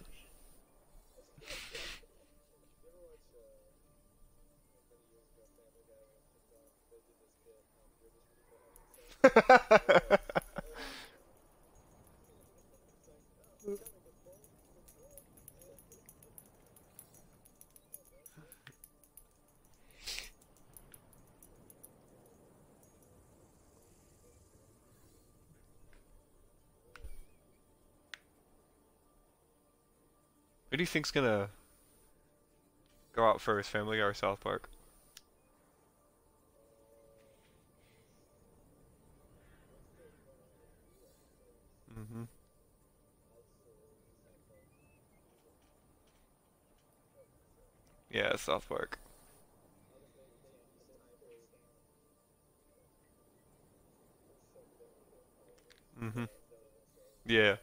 Who do you think's gonna go out first, Family or South Park? Mm-hmm. Yeah, South Park. Mm-hmm. Yeah.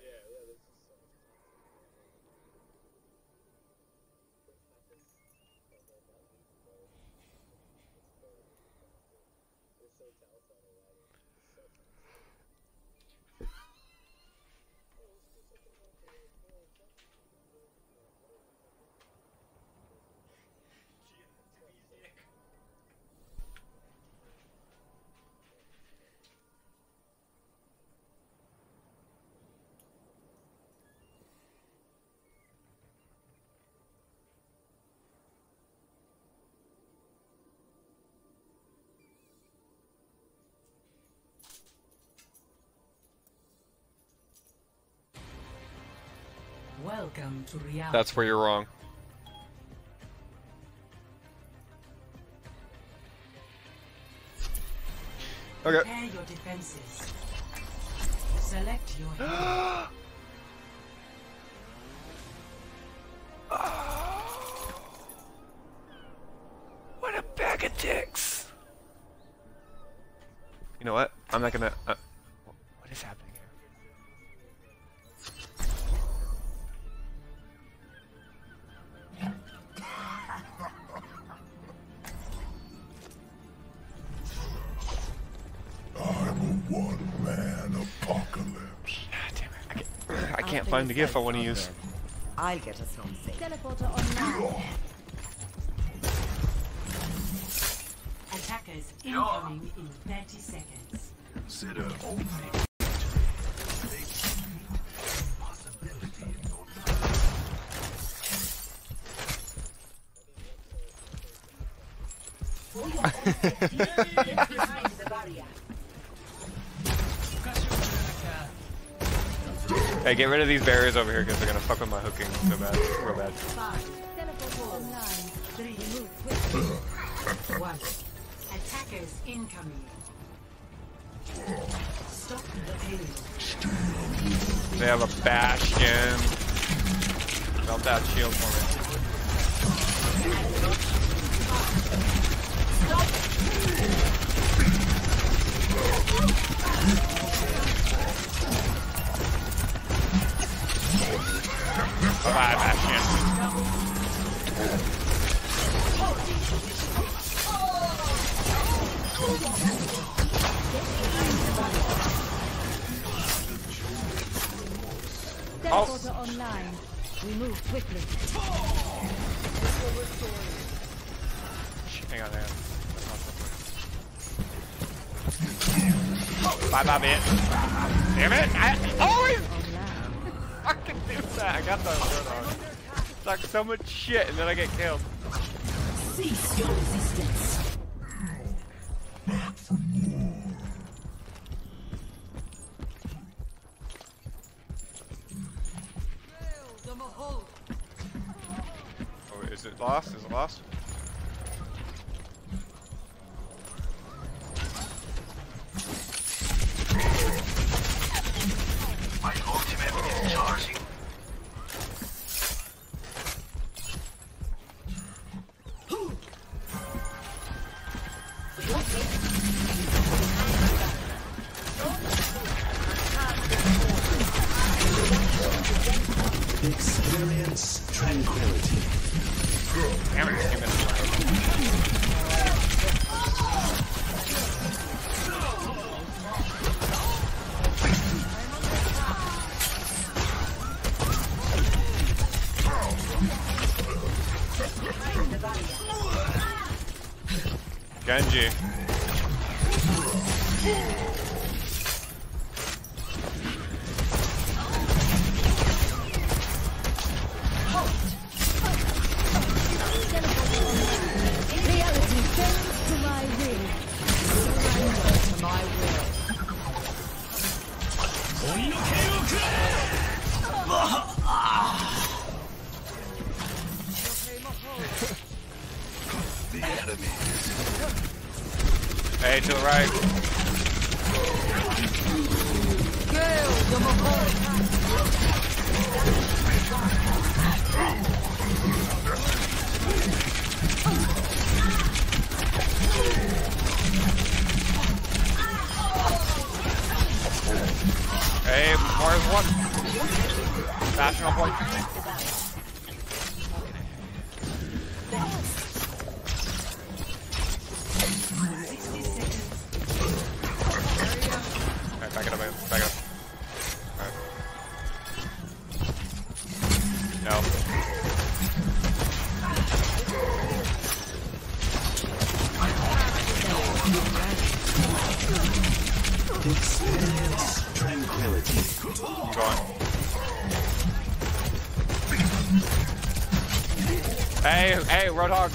Welcome to reality. That's where you're wrong. Okay. Prepare your defenses. Select your hero. What a bag of dicks! You know what? I'm not gonna. Uh, what is happening here? I'm a one-man apocalypse. Ah, damn it! I can't, I can't find the GIF I want to use. I'll get us home safe. Teleporter online. Attackers incoming in thirty seconds. Consider only. Hey, get rid of these barriers over here because they're gonna fuck with my hooking so bad, real bad. Teleporter online. Three, one. Attackers incoming. Stop the payload. They have a bastion. Melt that shield for me. Bye, bastion. Teleporter online. We move quickly. Hang on, hang on. Bye, bye, bitch. Damn it! I always fucking do that. I got the Roadhog. Suck so much shit and then I get killed. Cease your resistance. Oh, is it lost? Is it lost? My ultimate is charging. Experience tranquility. Damn it, give it Genji. Reality bends to my will. Surrender to my will. The enemy. Hey, to the right. Hey, Mars one. National point. Alright, back it up, back it up. Alright. No. Experience tranquility. I'm going. Hey, hey, Roadhog.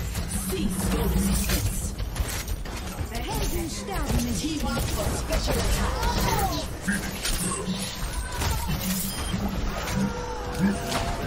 Special attack.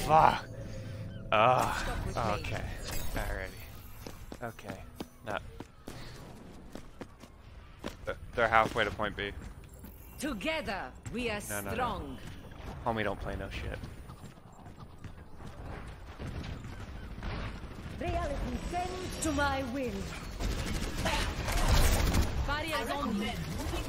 fuck. Ah, oh, okay. Alrighty. Okay. No. They're halfway to point B. Together, we are No, no, no. strong. Homie, don't play no shit. Reality bends to my will. Barriers on me.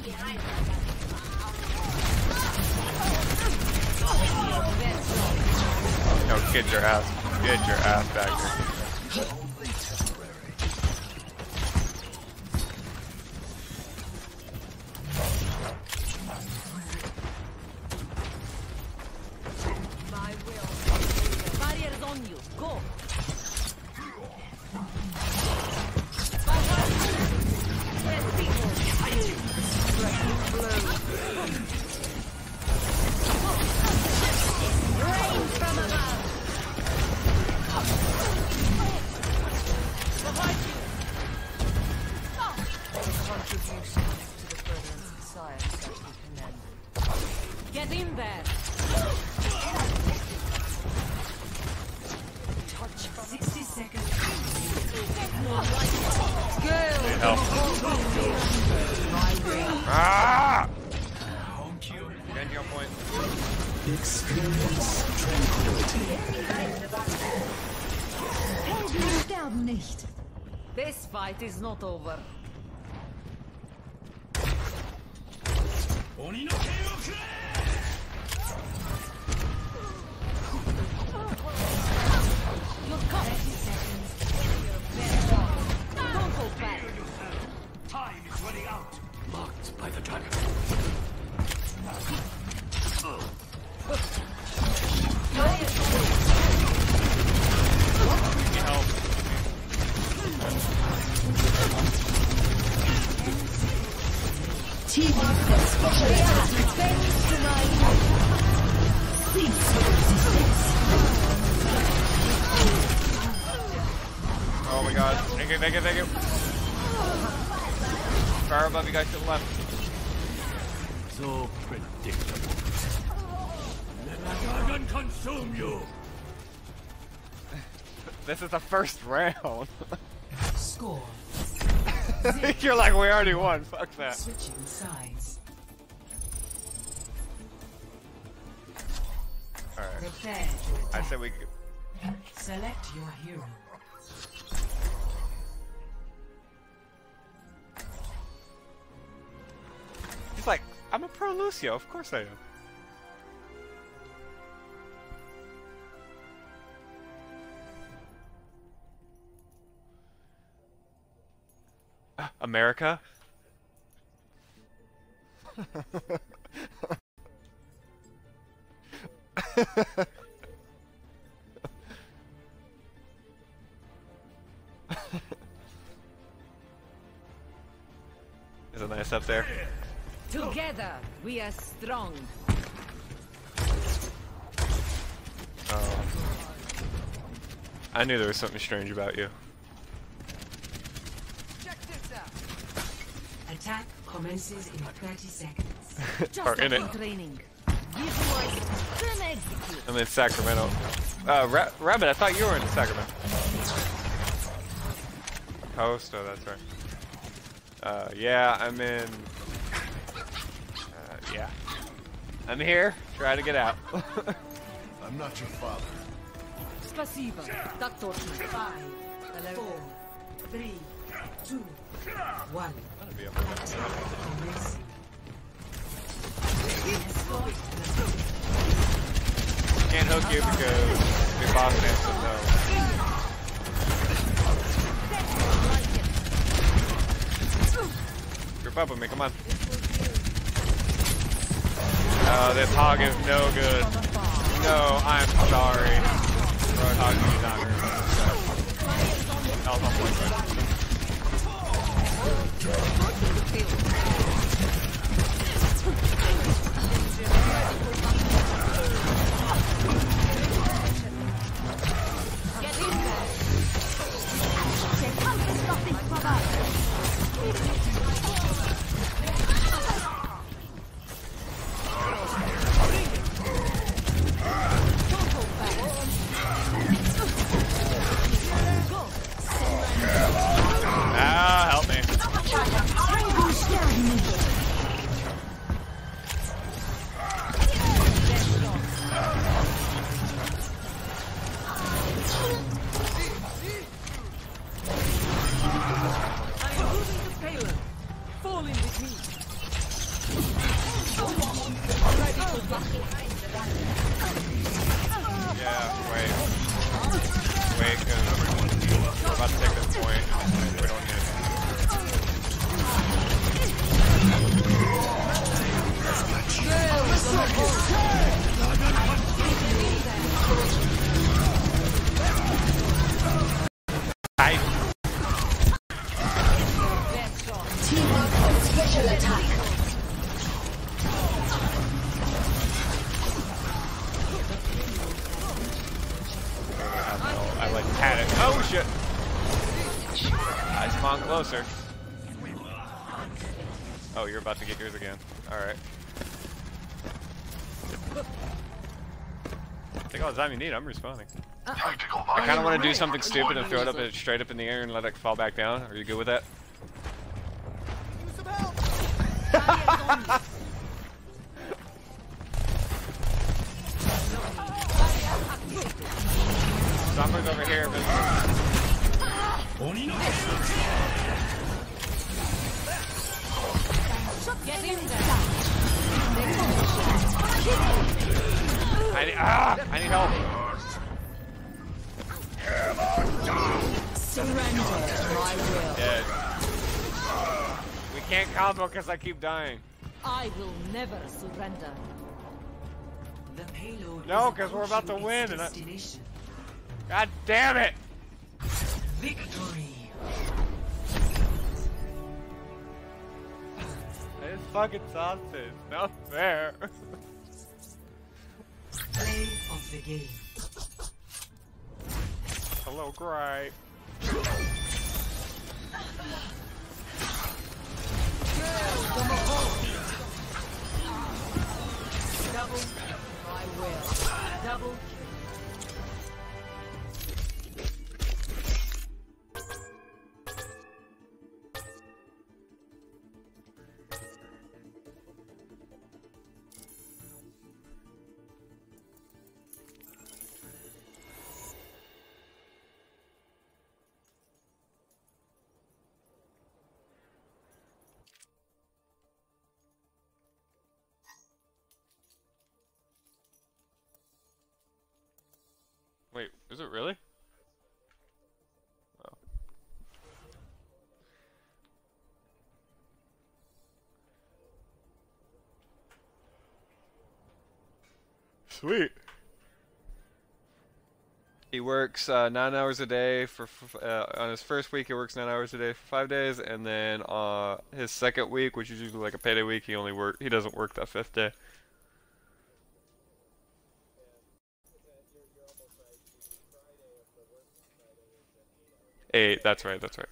No, get your ass. Get your ass back here. My will. Barriers on you. Go. Rain from above. Contribution to the furtherance of science that we commend. Get in there. sixty seconds. Need help. Ah! Genji on point. Experience tranquility. Helden sterben nicht. This fight is not over. You're caught. Don't go back. Time is running out. Marked by the dragon. Need help. T V Reality bends to my will. Cease your resistance. Oh my god. Thank you, thank you, thank you. Fire above you guys to the left. So predictable. Let the dragon consume you. This is the first round. Score. You're like, we already won. Fuck that. Switching sides. Alright. Prepare to I attack. said we could. Select your hero. He's like, I'm a pro Lucio. Of course I am. America? Is it nice up there? Together, we are strong. Oh. I knew there was something strange about you. Check this out. Attack commences in thirty seconds. Just Or in like it. in training. Visualize, then execute. I'm in Sacramento. Uh, Ra Rabbit, I thought you were in Sacramento. Coast? Oh, that's right. Uh, yeah, I'm in... Uh, yeah. I'm here. Try to get out. I'm not your father. Spasiba. Tak точно. Five, four, three, two, one. That'd be Attack commencing. Can't hook you because your boss answered no. Group up with me, come on. Oh, this hog is no good. No, I'm sorry. Roadhog, he's not very good. I was on point, Get in there. Don't go back. Team up for special attack. I like had it. Oh shit! I spawned closer. Oh, you're about to get yours again. Alright. Take all the time you need, I'm respawning. I kinda wanna do something stupid and throw it up straight up in the air and let it fall back down. Are you good with that? Stomper's over here, but... Get in there. I need, ah! I need help! Surrender to my will. Dead. We can't combo because I keep dying. I will never surrender. The payload No, is because we're about to approaching win its and I... destination. God damn it! Victory. This fucking sausage. Not fair. Play of the game. Hello, Gray. Double my will. Double Wait, is it really? Oh. Sweet. He works uh, nine hours a day for f uh, on his first week. He works nine hours a day for five days, and then uh, his second week, which is usually like a payday week, he only work. He doesn't work that fifth day. Eight. That's right. That's right.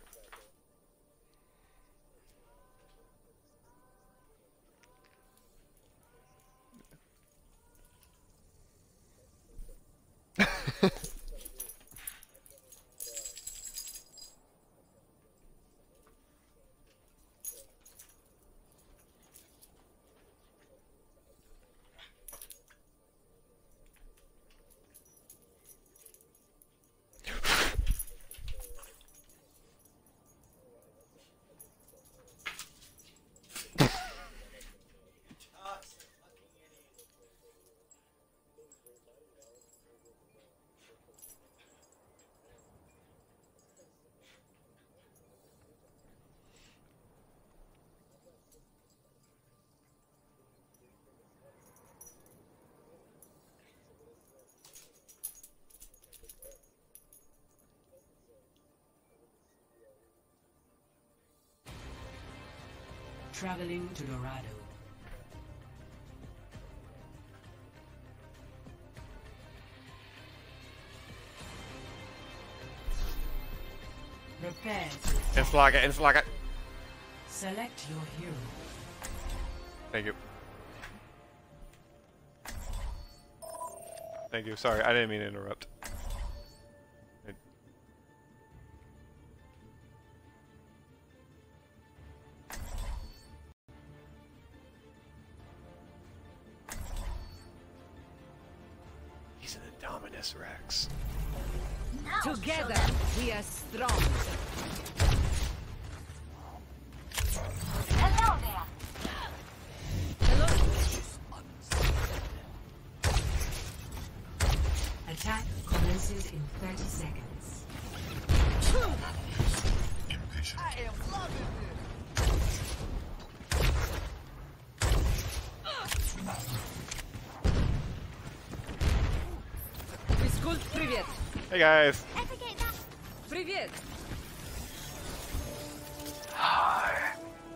Traveling to Dorado. Prepare. It's like it. It's like it. Select your hero. Thank you. Thank you. Sorry, I didn't mean to interrupt. It... He's an Indominus Rex. together we are strong. Hello there. Attack commences in thirty seconds. I am loving Физкульт, привет. Hey guys. Привет. Hi.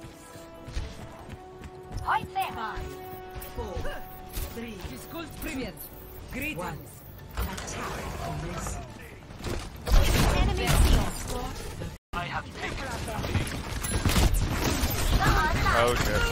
Привет. Greetings. Attack commencing. Enemy seal. I have taken Oh shit.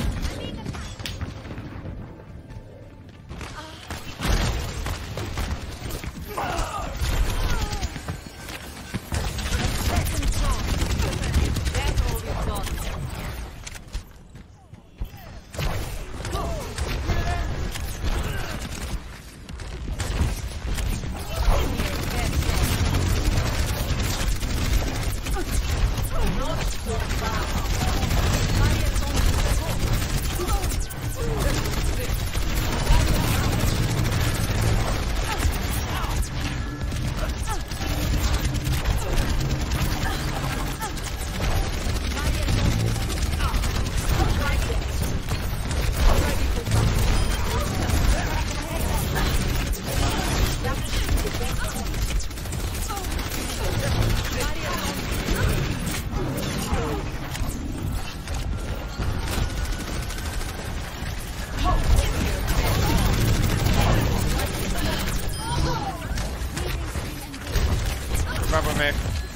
Remember me.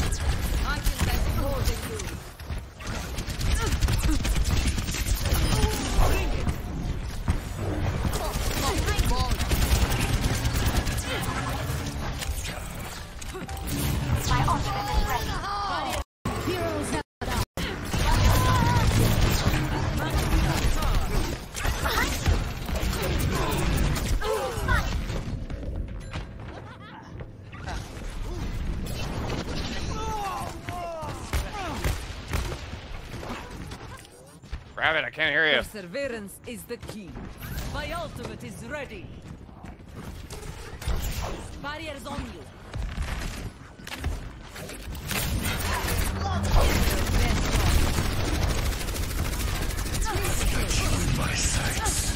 My ultimate is ready. Heroes have Rabbit, I can't hear you. Perseverance is the key. My ultimate is ready. Barriers on you. My sights.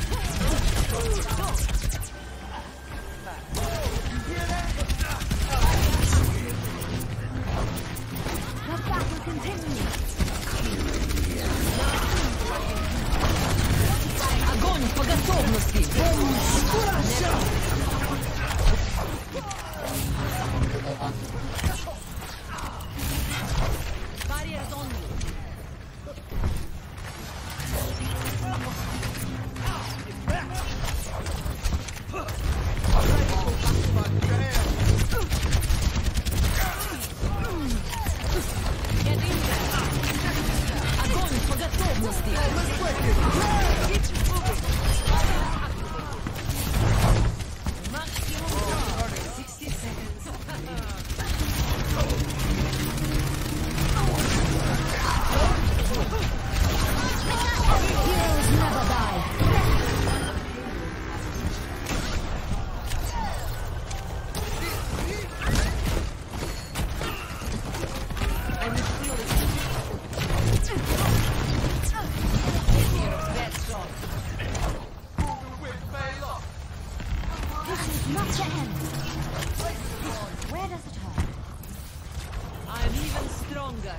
the battle continues. Огонь по готовности. Barriers on you. Get in there. Огонь по готовности. sixty seconds. Heroes never die. I will feel it. Bad shot. This is not the end. Where does it hurt? I'm even stronger.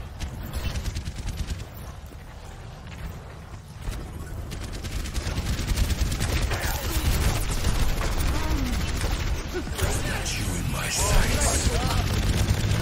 You in my sights.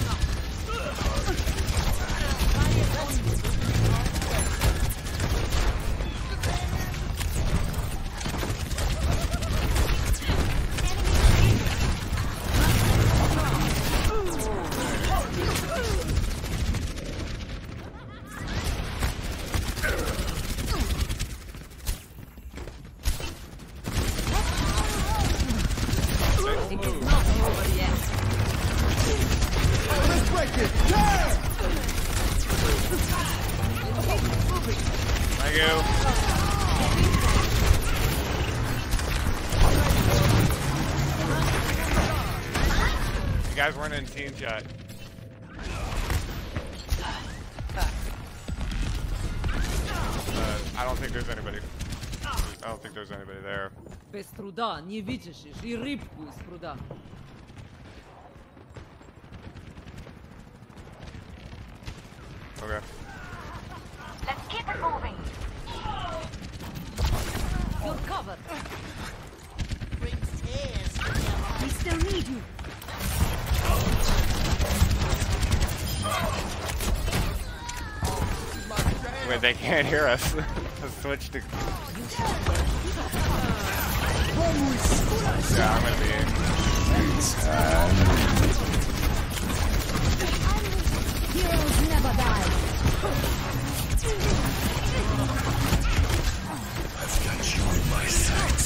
It is not over yet. Thank you. You guys weren't in team chat. Uh, I don't think there's anybody. I don't think there's anybody there. Без труда не вытащишь и рыбку из пруда. Okay. Let's keep it moving. You're covered. need you. Wait, they can't hear us. Let's switch to. Yeah, I'm gonna be in. Heroes never die. I've got you in my sights.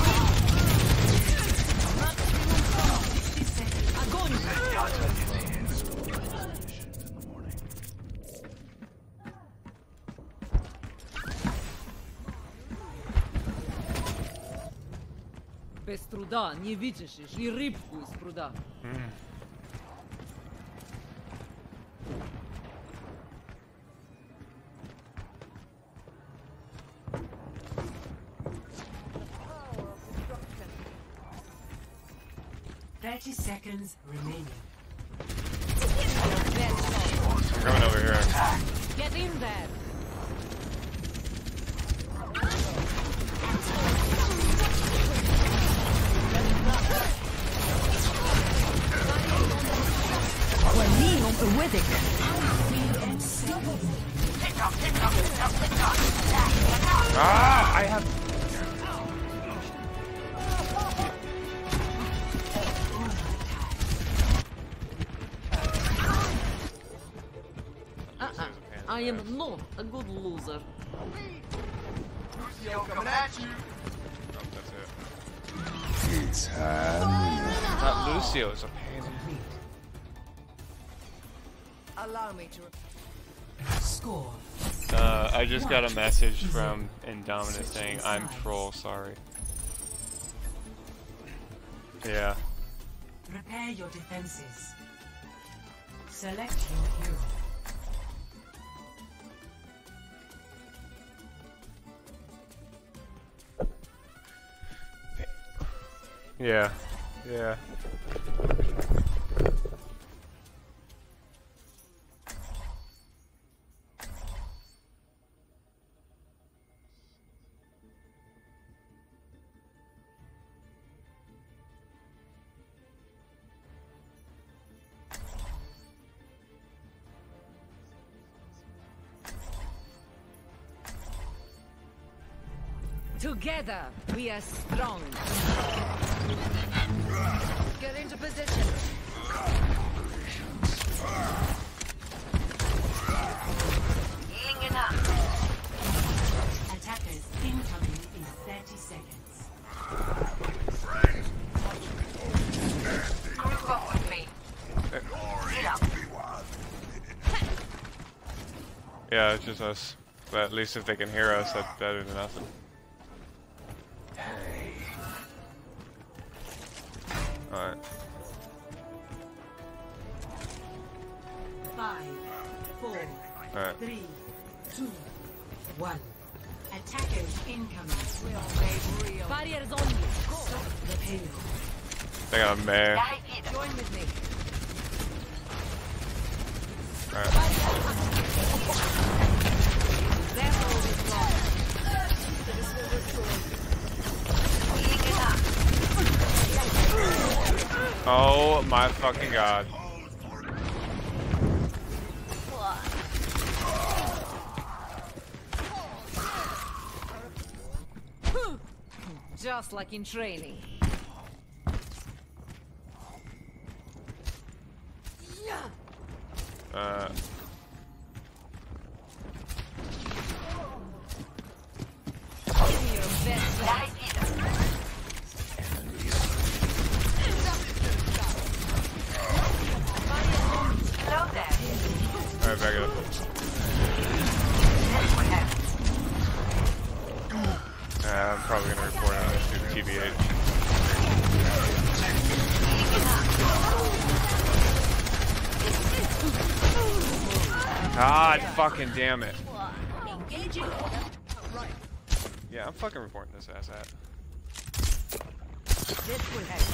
Без труда не вытащишь и рыбку из пруда. Thirty seconds remaining. I'm coming over here. Get in there. With it. Ah, I have. Uh-uh. I am not a good loser. Lucio coming at you. Oh, that's it. It's time. Not Lucio, it's a pain. Allow me to. Score. Uh, I just got a message from Indominus saying, I'm troll, sorry. Yeah. Prepare your defenses. Select your hero. Yeah. Yeah. Together, we are strong. Get into position. Healing it up. Attackers incoming in thirty seconds. Group up with me. Heal up. Yeah, it's just us. But at least if they can hear us, that's better than nothing. Alright. Five, four, Alright. three, two, one. Attackers incoming. Barriers on you. Stop the payload. They got a mare. Join with me. Alright. Their hold is long. Oh my fucking god. Just like in training. Uh. Give me your best shot. Alright, back it up. Uh, I'm probably gonna report on this to T B H. God fucking damn it. Yeah, I'm fucking reporting this ass at. This will help.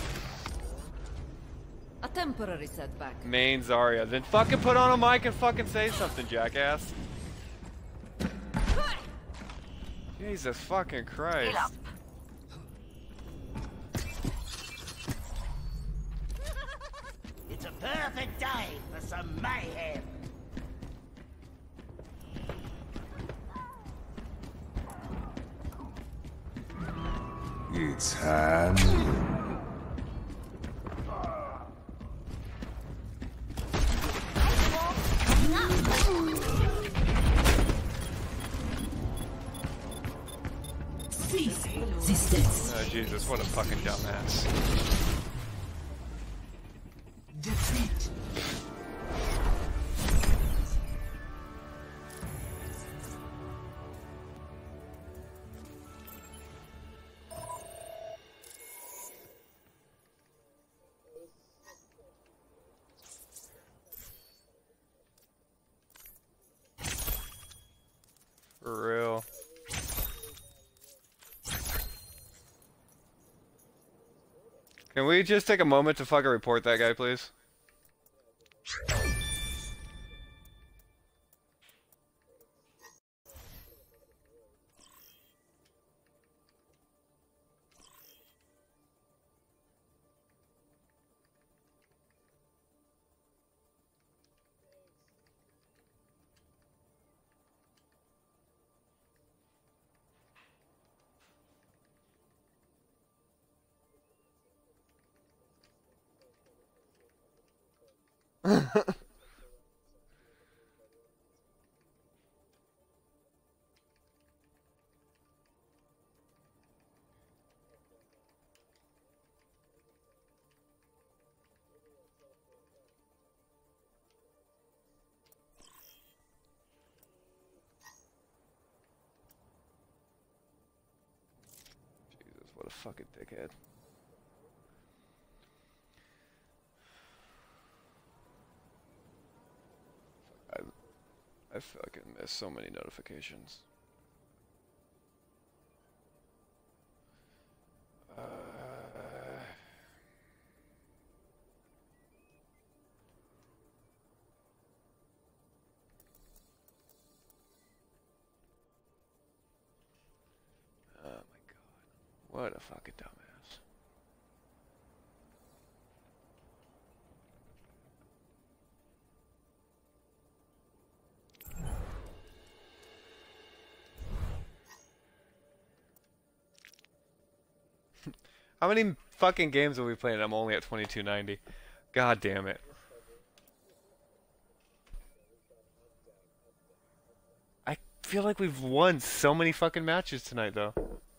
A temporary setback. Main Zarya. Then fucking put on a mic and fucking say something, jackass. Jesus fucking Christ. some mayhem. It's hand. Oh Jesus, what a fucking dumbass. Defeat. For real. Can we just take a moment to fucking report that guy, please? Jesus, what a fucking dickhead. I, I fucking miss so many notifications. Uh... Oh my god. What a fucking dumbass. How many fucking games have we played and I'm only at twenty-two ninety? God damn it. I feel like we've won so many fucking matches tonight though.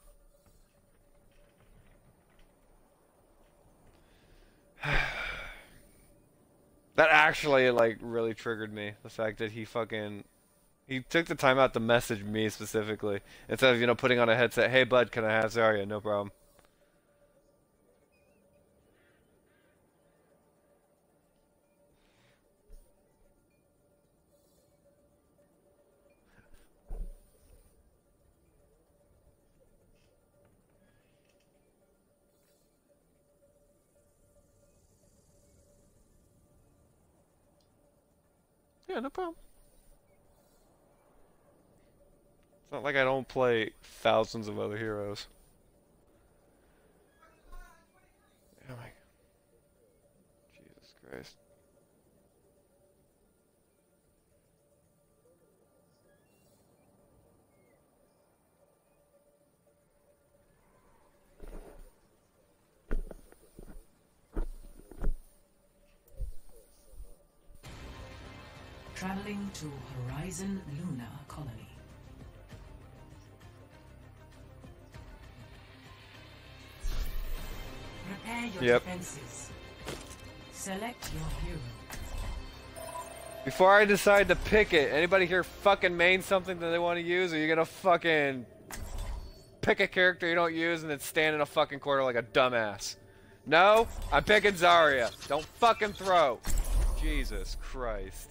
That actually like really triggered me. The fact that he fucking he took the time out to message me specifically instead of, you know, putting on a headset, "Hey bud, can I have Zarya?" No problem. Yeah, no problem. It's not like I don't play thousands of other heroes. Oh my... Jesus Christ. Traveling to Horizon Luna Colony. Prepare your Yep. defenses. Select your hero. Before I decide to pick it, anybody here fucking main something that they want to use, or you gonna fucking pick a character you don't use and then stand in a fucking corner like a dumbass? No? I'm picking Zarya. Don't fucking throw. Jesus Christ.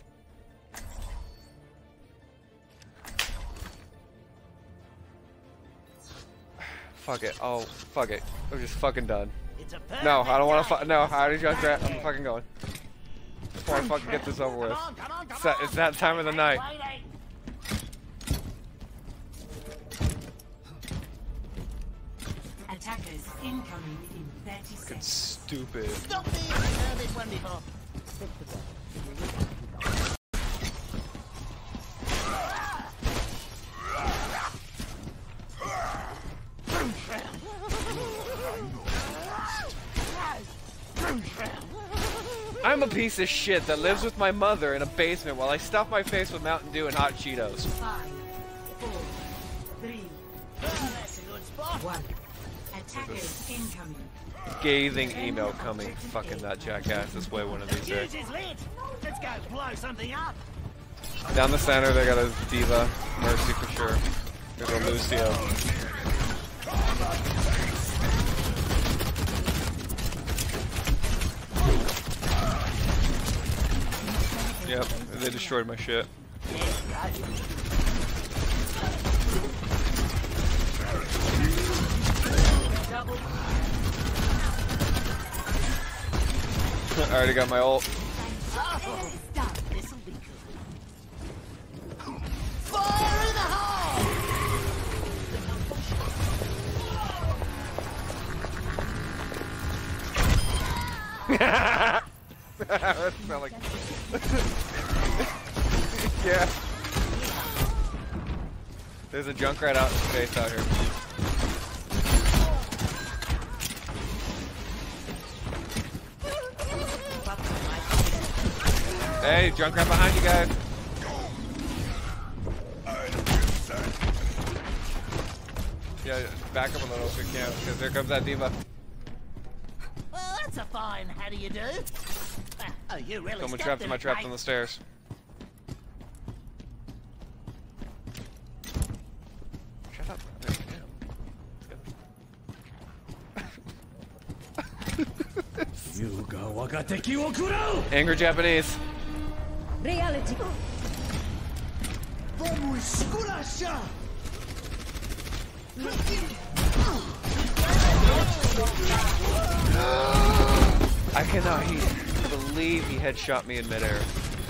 Fuck it. Oh, fuck it. I'm just fucking done. No, I don't want to. Fu no, I already got that. I'm fucking going. Before I fucking get this over with. It's that, it's that time of the night. Attackers incoming in thirty Fucking seconds. stupid. Stop me! I've heard this one before. I'm a piece of shit that lives with my mother in a basement while I stuff my face with Mountain Dew and hot Cheetos. Five, four, three, That's a good spot. one. Attackers incoming. Scathing email coming. Fucking that jackass this way one of these days. Fuse is lit. Let's go blow something up. Down the center, they got a Diva. Mercy for sure. There's a Lucio. Yep, they destroyed my shit. I already got my ult. This'll be good. Fire in the hole! That smelled like... Yeah. There's a Junkrat out in space out here. Hey, Junkrat behind you guys. Yeah, back up a little if you can, because here comes that Diva. Well, that's a fine how do you do? Oh, you really Someone stepped trapped in in my it, trapped mate. on the stairs. Shut up. Angry Japanese. Reality. I cannot he, believe he headshot me in midair.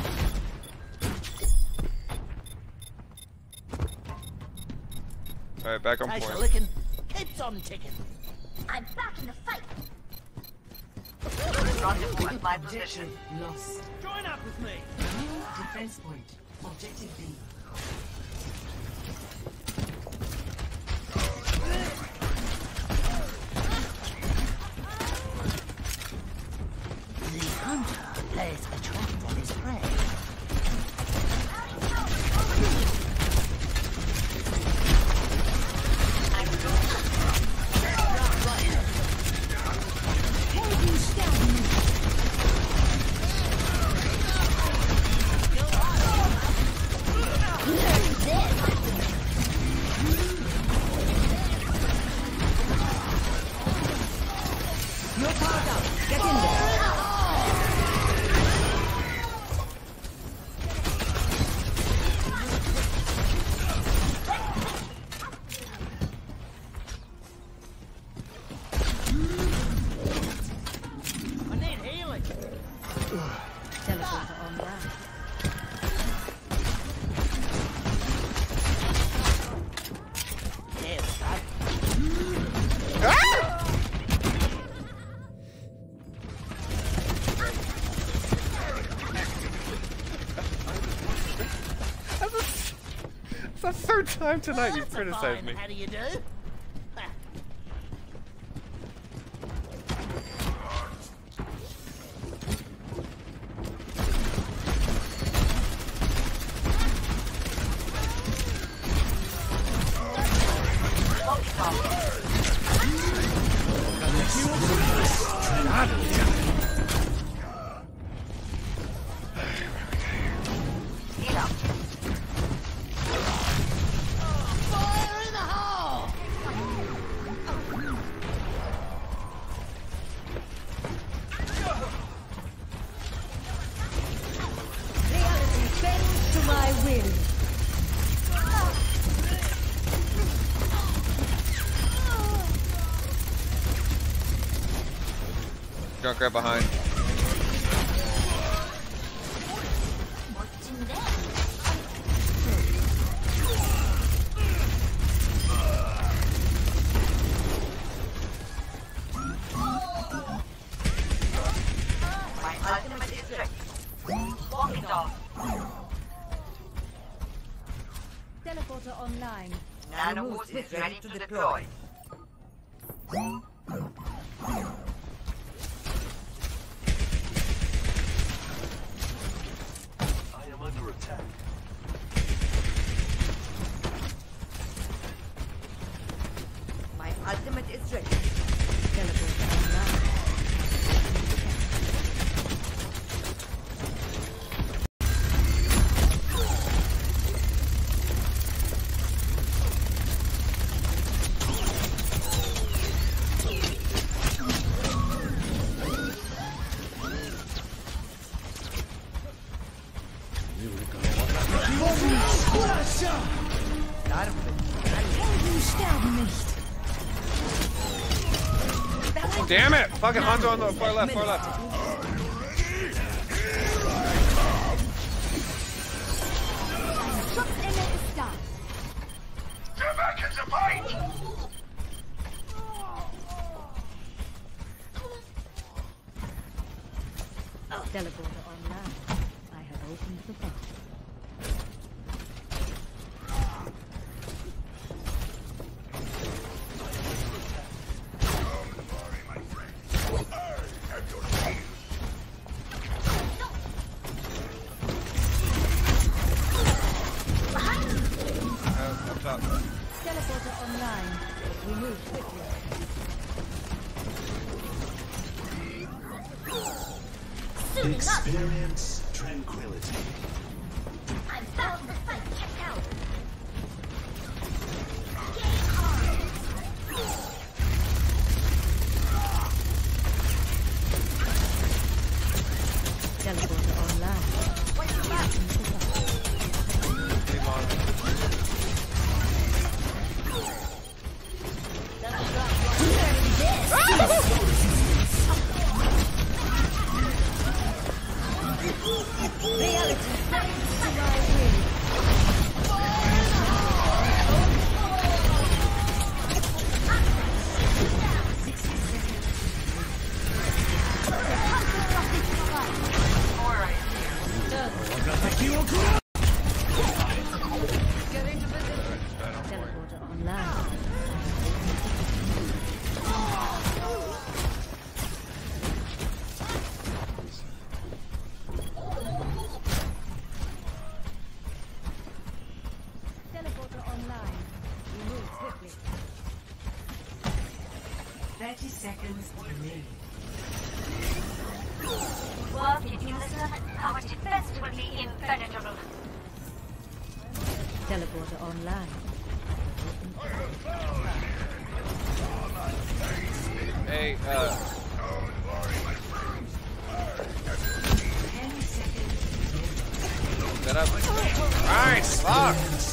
Alright, back on Takes a point. licking, keeps on ticking. I'm back in the fight. Rendezvous at my position. Lost. Join up with me. New defense point. Objective B. The hunter lays a trap on his prey. You're powered up. Get in there. I need healing. Teleporter online. There we go. It's the third time tonight Well, you've that's a criticized fine me. how do you do? Ah. Heal up. Fire in the hole! Reality bends to my will. Junkrat behind. What's in there? My ultimate is ready. Walk it off. Teleporter online. Nano boost is ready to deploy. My ultimate is ready. Teleport online. Damn it! Fucking Hanzo on the far left, far left. Get back into fight! Teleporter online. I have opened the box. Teleporter online. We move quickly. Experience tranquility. I'm about to fight. Check out. Teleporter online. Wait for that. Reality fades to my will. Teleporter online. Teleporter online. We move quickly. thirty seconds remaining. Work in unison, our defense will be impenetrable. Teleporter online. Hey, uh. ten seconds. Set up. Nice! Fuck!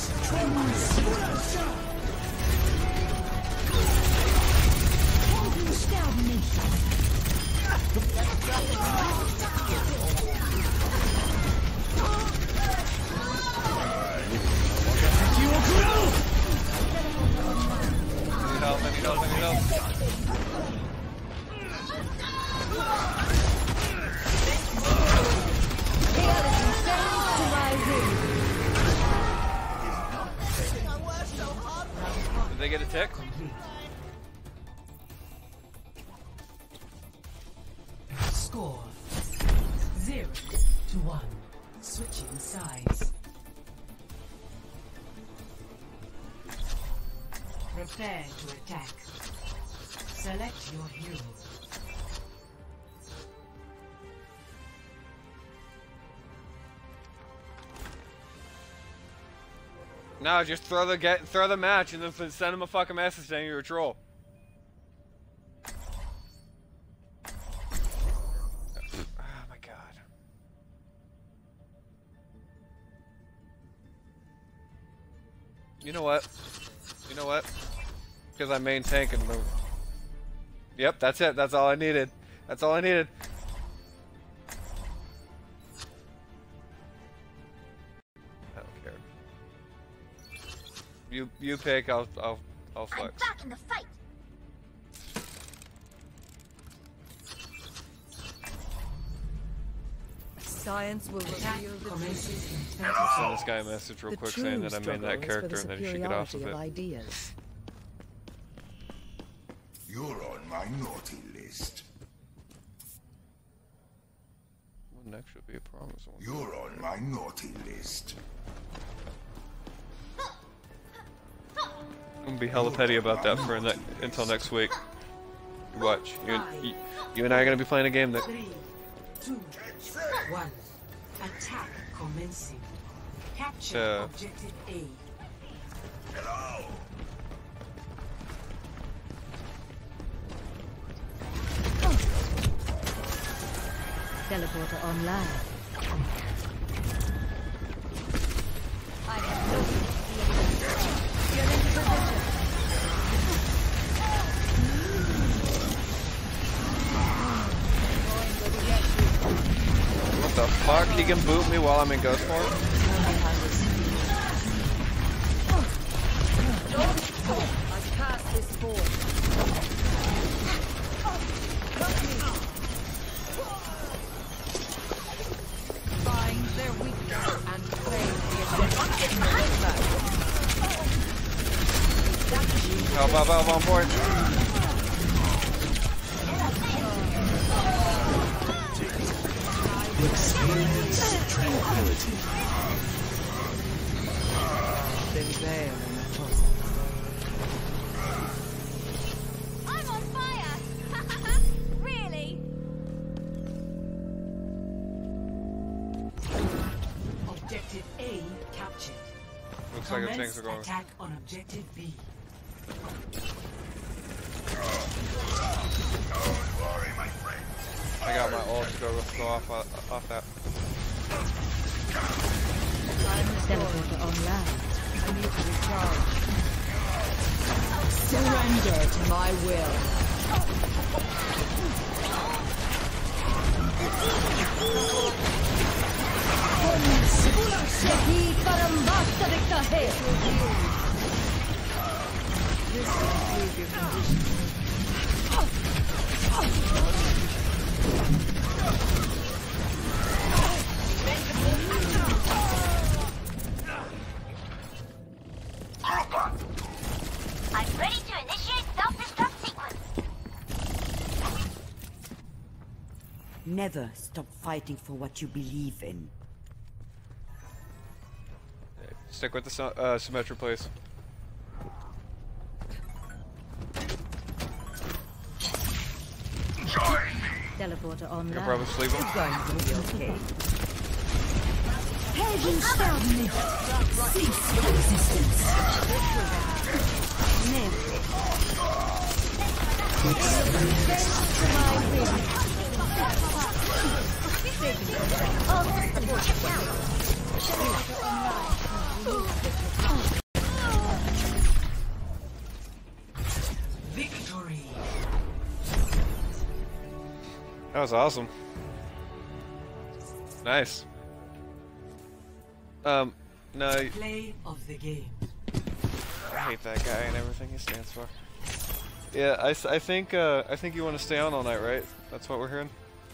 I need help, I need help, I need help. Reality fades to my will. Did they get a tick? Score zero to one. Switching sides. Prepare to attack. Select your hero. No, just throw the get throw the match and then f- send him a fucking message saying you're a troll. Oh my god. You know what? You know what? Because I main tank and move. Yep, that's it. That's all I needed. That's all I needed. I don't care. You you pick. I'll I'll I'll I'm flex. back in the fight. Science will reveal the Commences in Send this guy a message real The quick true saying that I made struggle that is for character the and that he should get off of superiority it. of ideas. You're on my naughty list. One next should be a promise one. You're on my naughty list. I'm gonna be hella petty about that for ne until next week. Watch, you, and- you, you and I are gonna be playing a game that. Three, two, one. Attack commencing. Capture Uh, objective A. Hello. Teleporter online. I have no You're in position. What the fuck? He can boot me while I'm in ghost form? I cast this form. Find their weakness and play the Help, help, help, on board. Experience tranquility. I'm on fire! Really? Objective A captured. Looks like Commence things are going. attack on objective B. Don't worry, my friend. I got my ult to go, go off off that. Teleporter online. I need to recharge. Surrender to my will. Shahi Parambasta Kahe. This will improve your condition. Group up. I'm ready to initiate self-destruct sequence. Never stop fighting for what you believe in. Stick with the sy- uh, Symmetra, please. Join me. Teleporter online. You're probably sleeping. It's going to be okay. Helden sterben nicht. Cease your resistance. Never. Bend to my will. Victory. That was awesome. Nice. Um, no, I Play of the game. hate that guy and everything he stands for. Yeah, I, s- I think uh, I think you want to stay on all night, right? That's what we're hearing.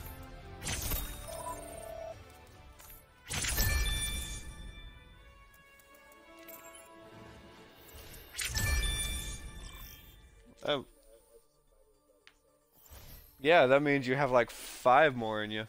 Um, yeah, that means you have like five more in you.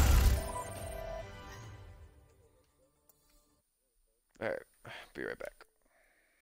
Alright, be right back.